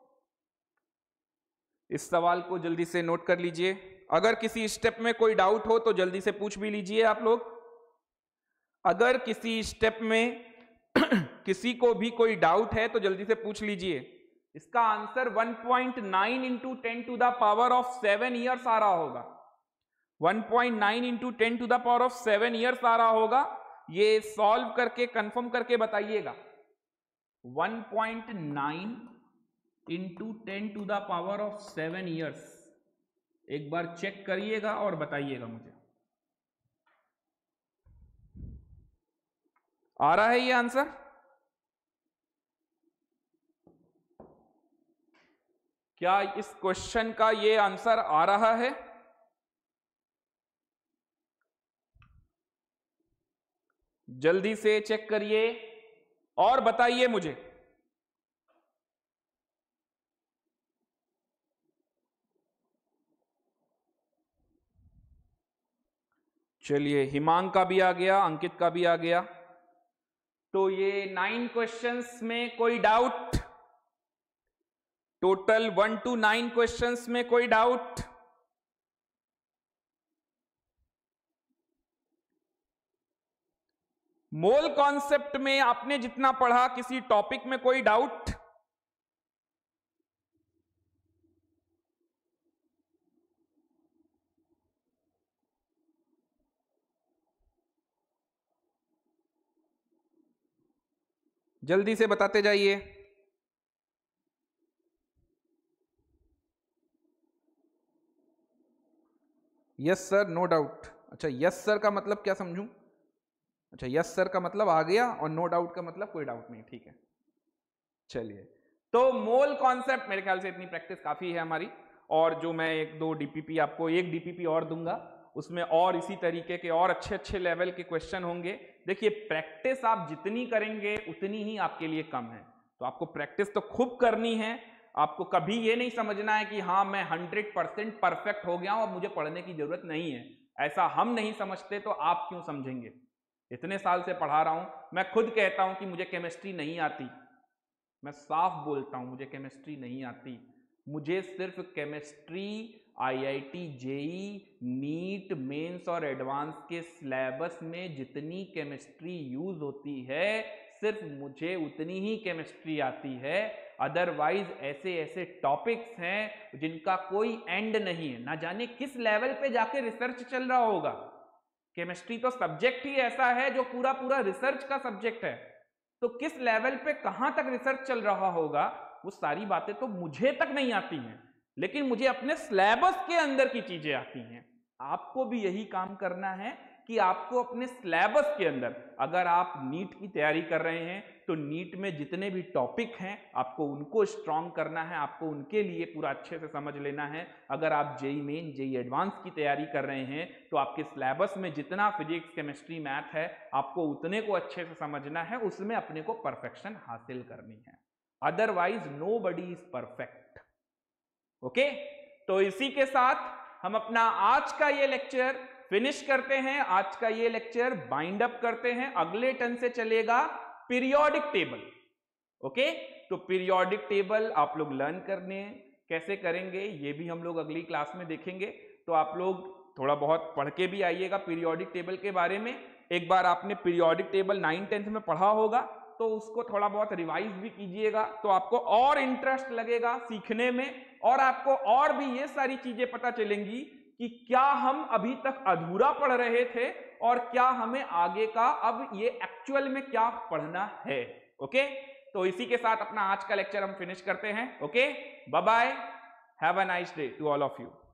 इस सवाल को जल्दी से नोट कर लीजिए, अगर किसी स्टेप में कोई डाउट हो तो जल्दी से पूछ भी लीजिए आप लोग, अगर किसी स्टेप में किसी को भी कोई डाउट है तो जल्दी से पूछ लीजिए। इसका answer one point nine into ten to the power of seven years आ रहा होगा, one point nine into ten to the power of seven years आ रहा होगा, ये सॉल्व करके कंफर्म करके बताइएगा, one point nine into ten to the power of seven years, एक बार चेक करिएगा और बताइएगा मुझे, आ रहा है ये आंसर, क्या इस क्वेश्चन का ये आंसर आ रहा है? जल्दी से चेक करिए और बताइए मुझे। चलिए, हिमांक का भी आ गया, अंकित का भी आ गया। तो ये नाइन क्वेश्चंस में कोई doubt? Total one two nine questions में कोई डाउट? मोल कॉन्सेप्ट में आपने जितना पढ़ा, किसी टॉपिक में कोई डाउट? जल्दी से बताते जाइए। Yes sir, no doubt. अच्छा, यस सर का मतलब क्या समझूं? अच्छा, यस सर का मतलब आ गया और नो डाउट का मतलब कोई डाउट नहीं। ठीक है, चलिए। तो मोल कॉन्सेप्ट, मेरे ख्याल से इतनी प्रैक्टिस काफी है हमारी, और जो मैं एक दो डीपीपी आपको एक डीपीपी और दूंगा, उसमें और इसी तरीके के और अच्छे अच्छे लेवल के क्वेश्चन होंगे। देखिए, प्रैक्टिस आप जितनी करेंगे उतनी ही आपके लिए कम है, तो आपको प्रैक्टिस तो खूब करनी है। आपको कभी ये नहीं समझना है कि हाँ मैं हंड्रेड परसेंट परफेक्ट हो गया हूं, अब मुझे पढ़ने की जरूरत नहीं है। ऐसा हम नहीं समझते, तो आप क्यों समझेंगे? इतने साल से पढ़ा रहा हूं, मैं खुद कहता हूं कि मुझे केमिस्ट्री नहीं आती, मैं साफ बोलता हूं मुझे केमिस्ट्री नहीं आती। मुझे सिर्फ chemistry IIT, JEE, NEET, mains और एडवांस के सिलेबस में जितनी केमिस्ट्री यूज होती है, सिर्फ मुझे उतनी ही केमिस्ट्री आती है। अदरवाइज ऐसे ऐसे टॉपिक्स हैं जिनका कोई एंड नहीं है, ना जाने किस लेवल पे जाके रिसर्च चल रहा होगा। केमिस्ट्री तो सब्जेक्ट ही ऐसा है जो पूरा पूरा रिसर्च का सब्जेक्ट है, तो किस लेवल पे कहां तक रिसर्च चल रहा होगा, वो सारी बातें तो मुझे तक नहीं आती हैं, लेकिन मुझे अपने सिलेबस के अंदर की चीजें आती हैं। आपको भी यही काम करना है कि आपको अपने सिलेबस के अंदर, अगर आप नीट की तैयारी कर रहे हैं तो नीट में जितने भी टॉपिक हैं आपको उनको स्ट्रांग करना है, आपको उनके लिए पूरा अच्छे से समझ लेना है। अगर आप जेई मेन, जेई एडवांस की तैयारी कर रहे हैं तो आपके सिलेबस में जितना फिजिक्स, केमिस्ट्री, मैथ है, आपको उतने को अच्छे से समझना है, उसमें अपने को परफेक्शन हासिल करनी है। Otherwise nobody is perfect. Okay, तो इसी के साथ हम अपना आज का ये लेक्चर फिनिश करते हैं, आज का ये लेक्चर बाइंड अप करते हैं। अगले टर्न से चलेगा पीरियोडिक टेबल। ओके, तो पीरियोडिक टेबल आप लोग लर्न करने कैसे करेंगे ये भी हम लोग अगली क्लास में देखेंगे। तो आप लोग थोड़ा बहुत पढ़ के भी आइएगा पीरियोडिक टेबल के बारे में। एक बार आपने पीरियोडिक टेबल नाइन टेंथ में पढ़ा होगा तो उसको थोड़ा बहुत रिवाइज भी कीजिएगा, तो आपको और इंटरेस्ट लगेगा सीखने में, और आपको और भी ये सारी चीजें पता चलेंगी कि क्या हम अभी तक अधूरा पढ़ रहे थे और क्या हमें आगे का अब ये एक्चुअल में क्या पढ़ना है। ओके, तो इसी के साथ अपना आज का लेक्चर हम फिनिश करते हैं। Okay, bye bye, have a nice day to all of you.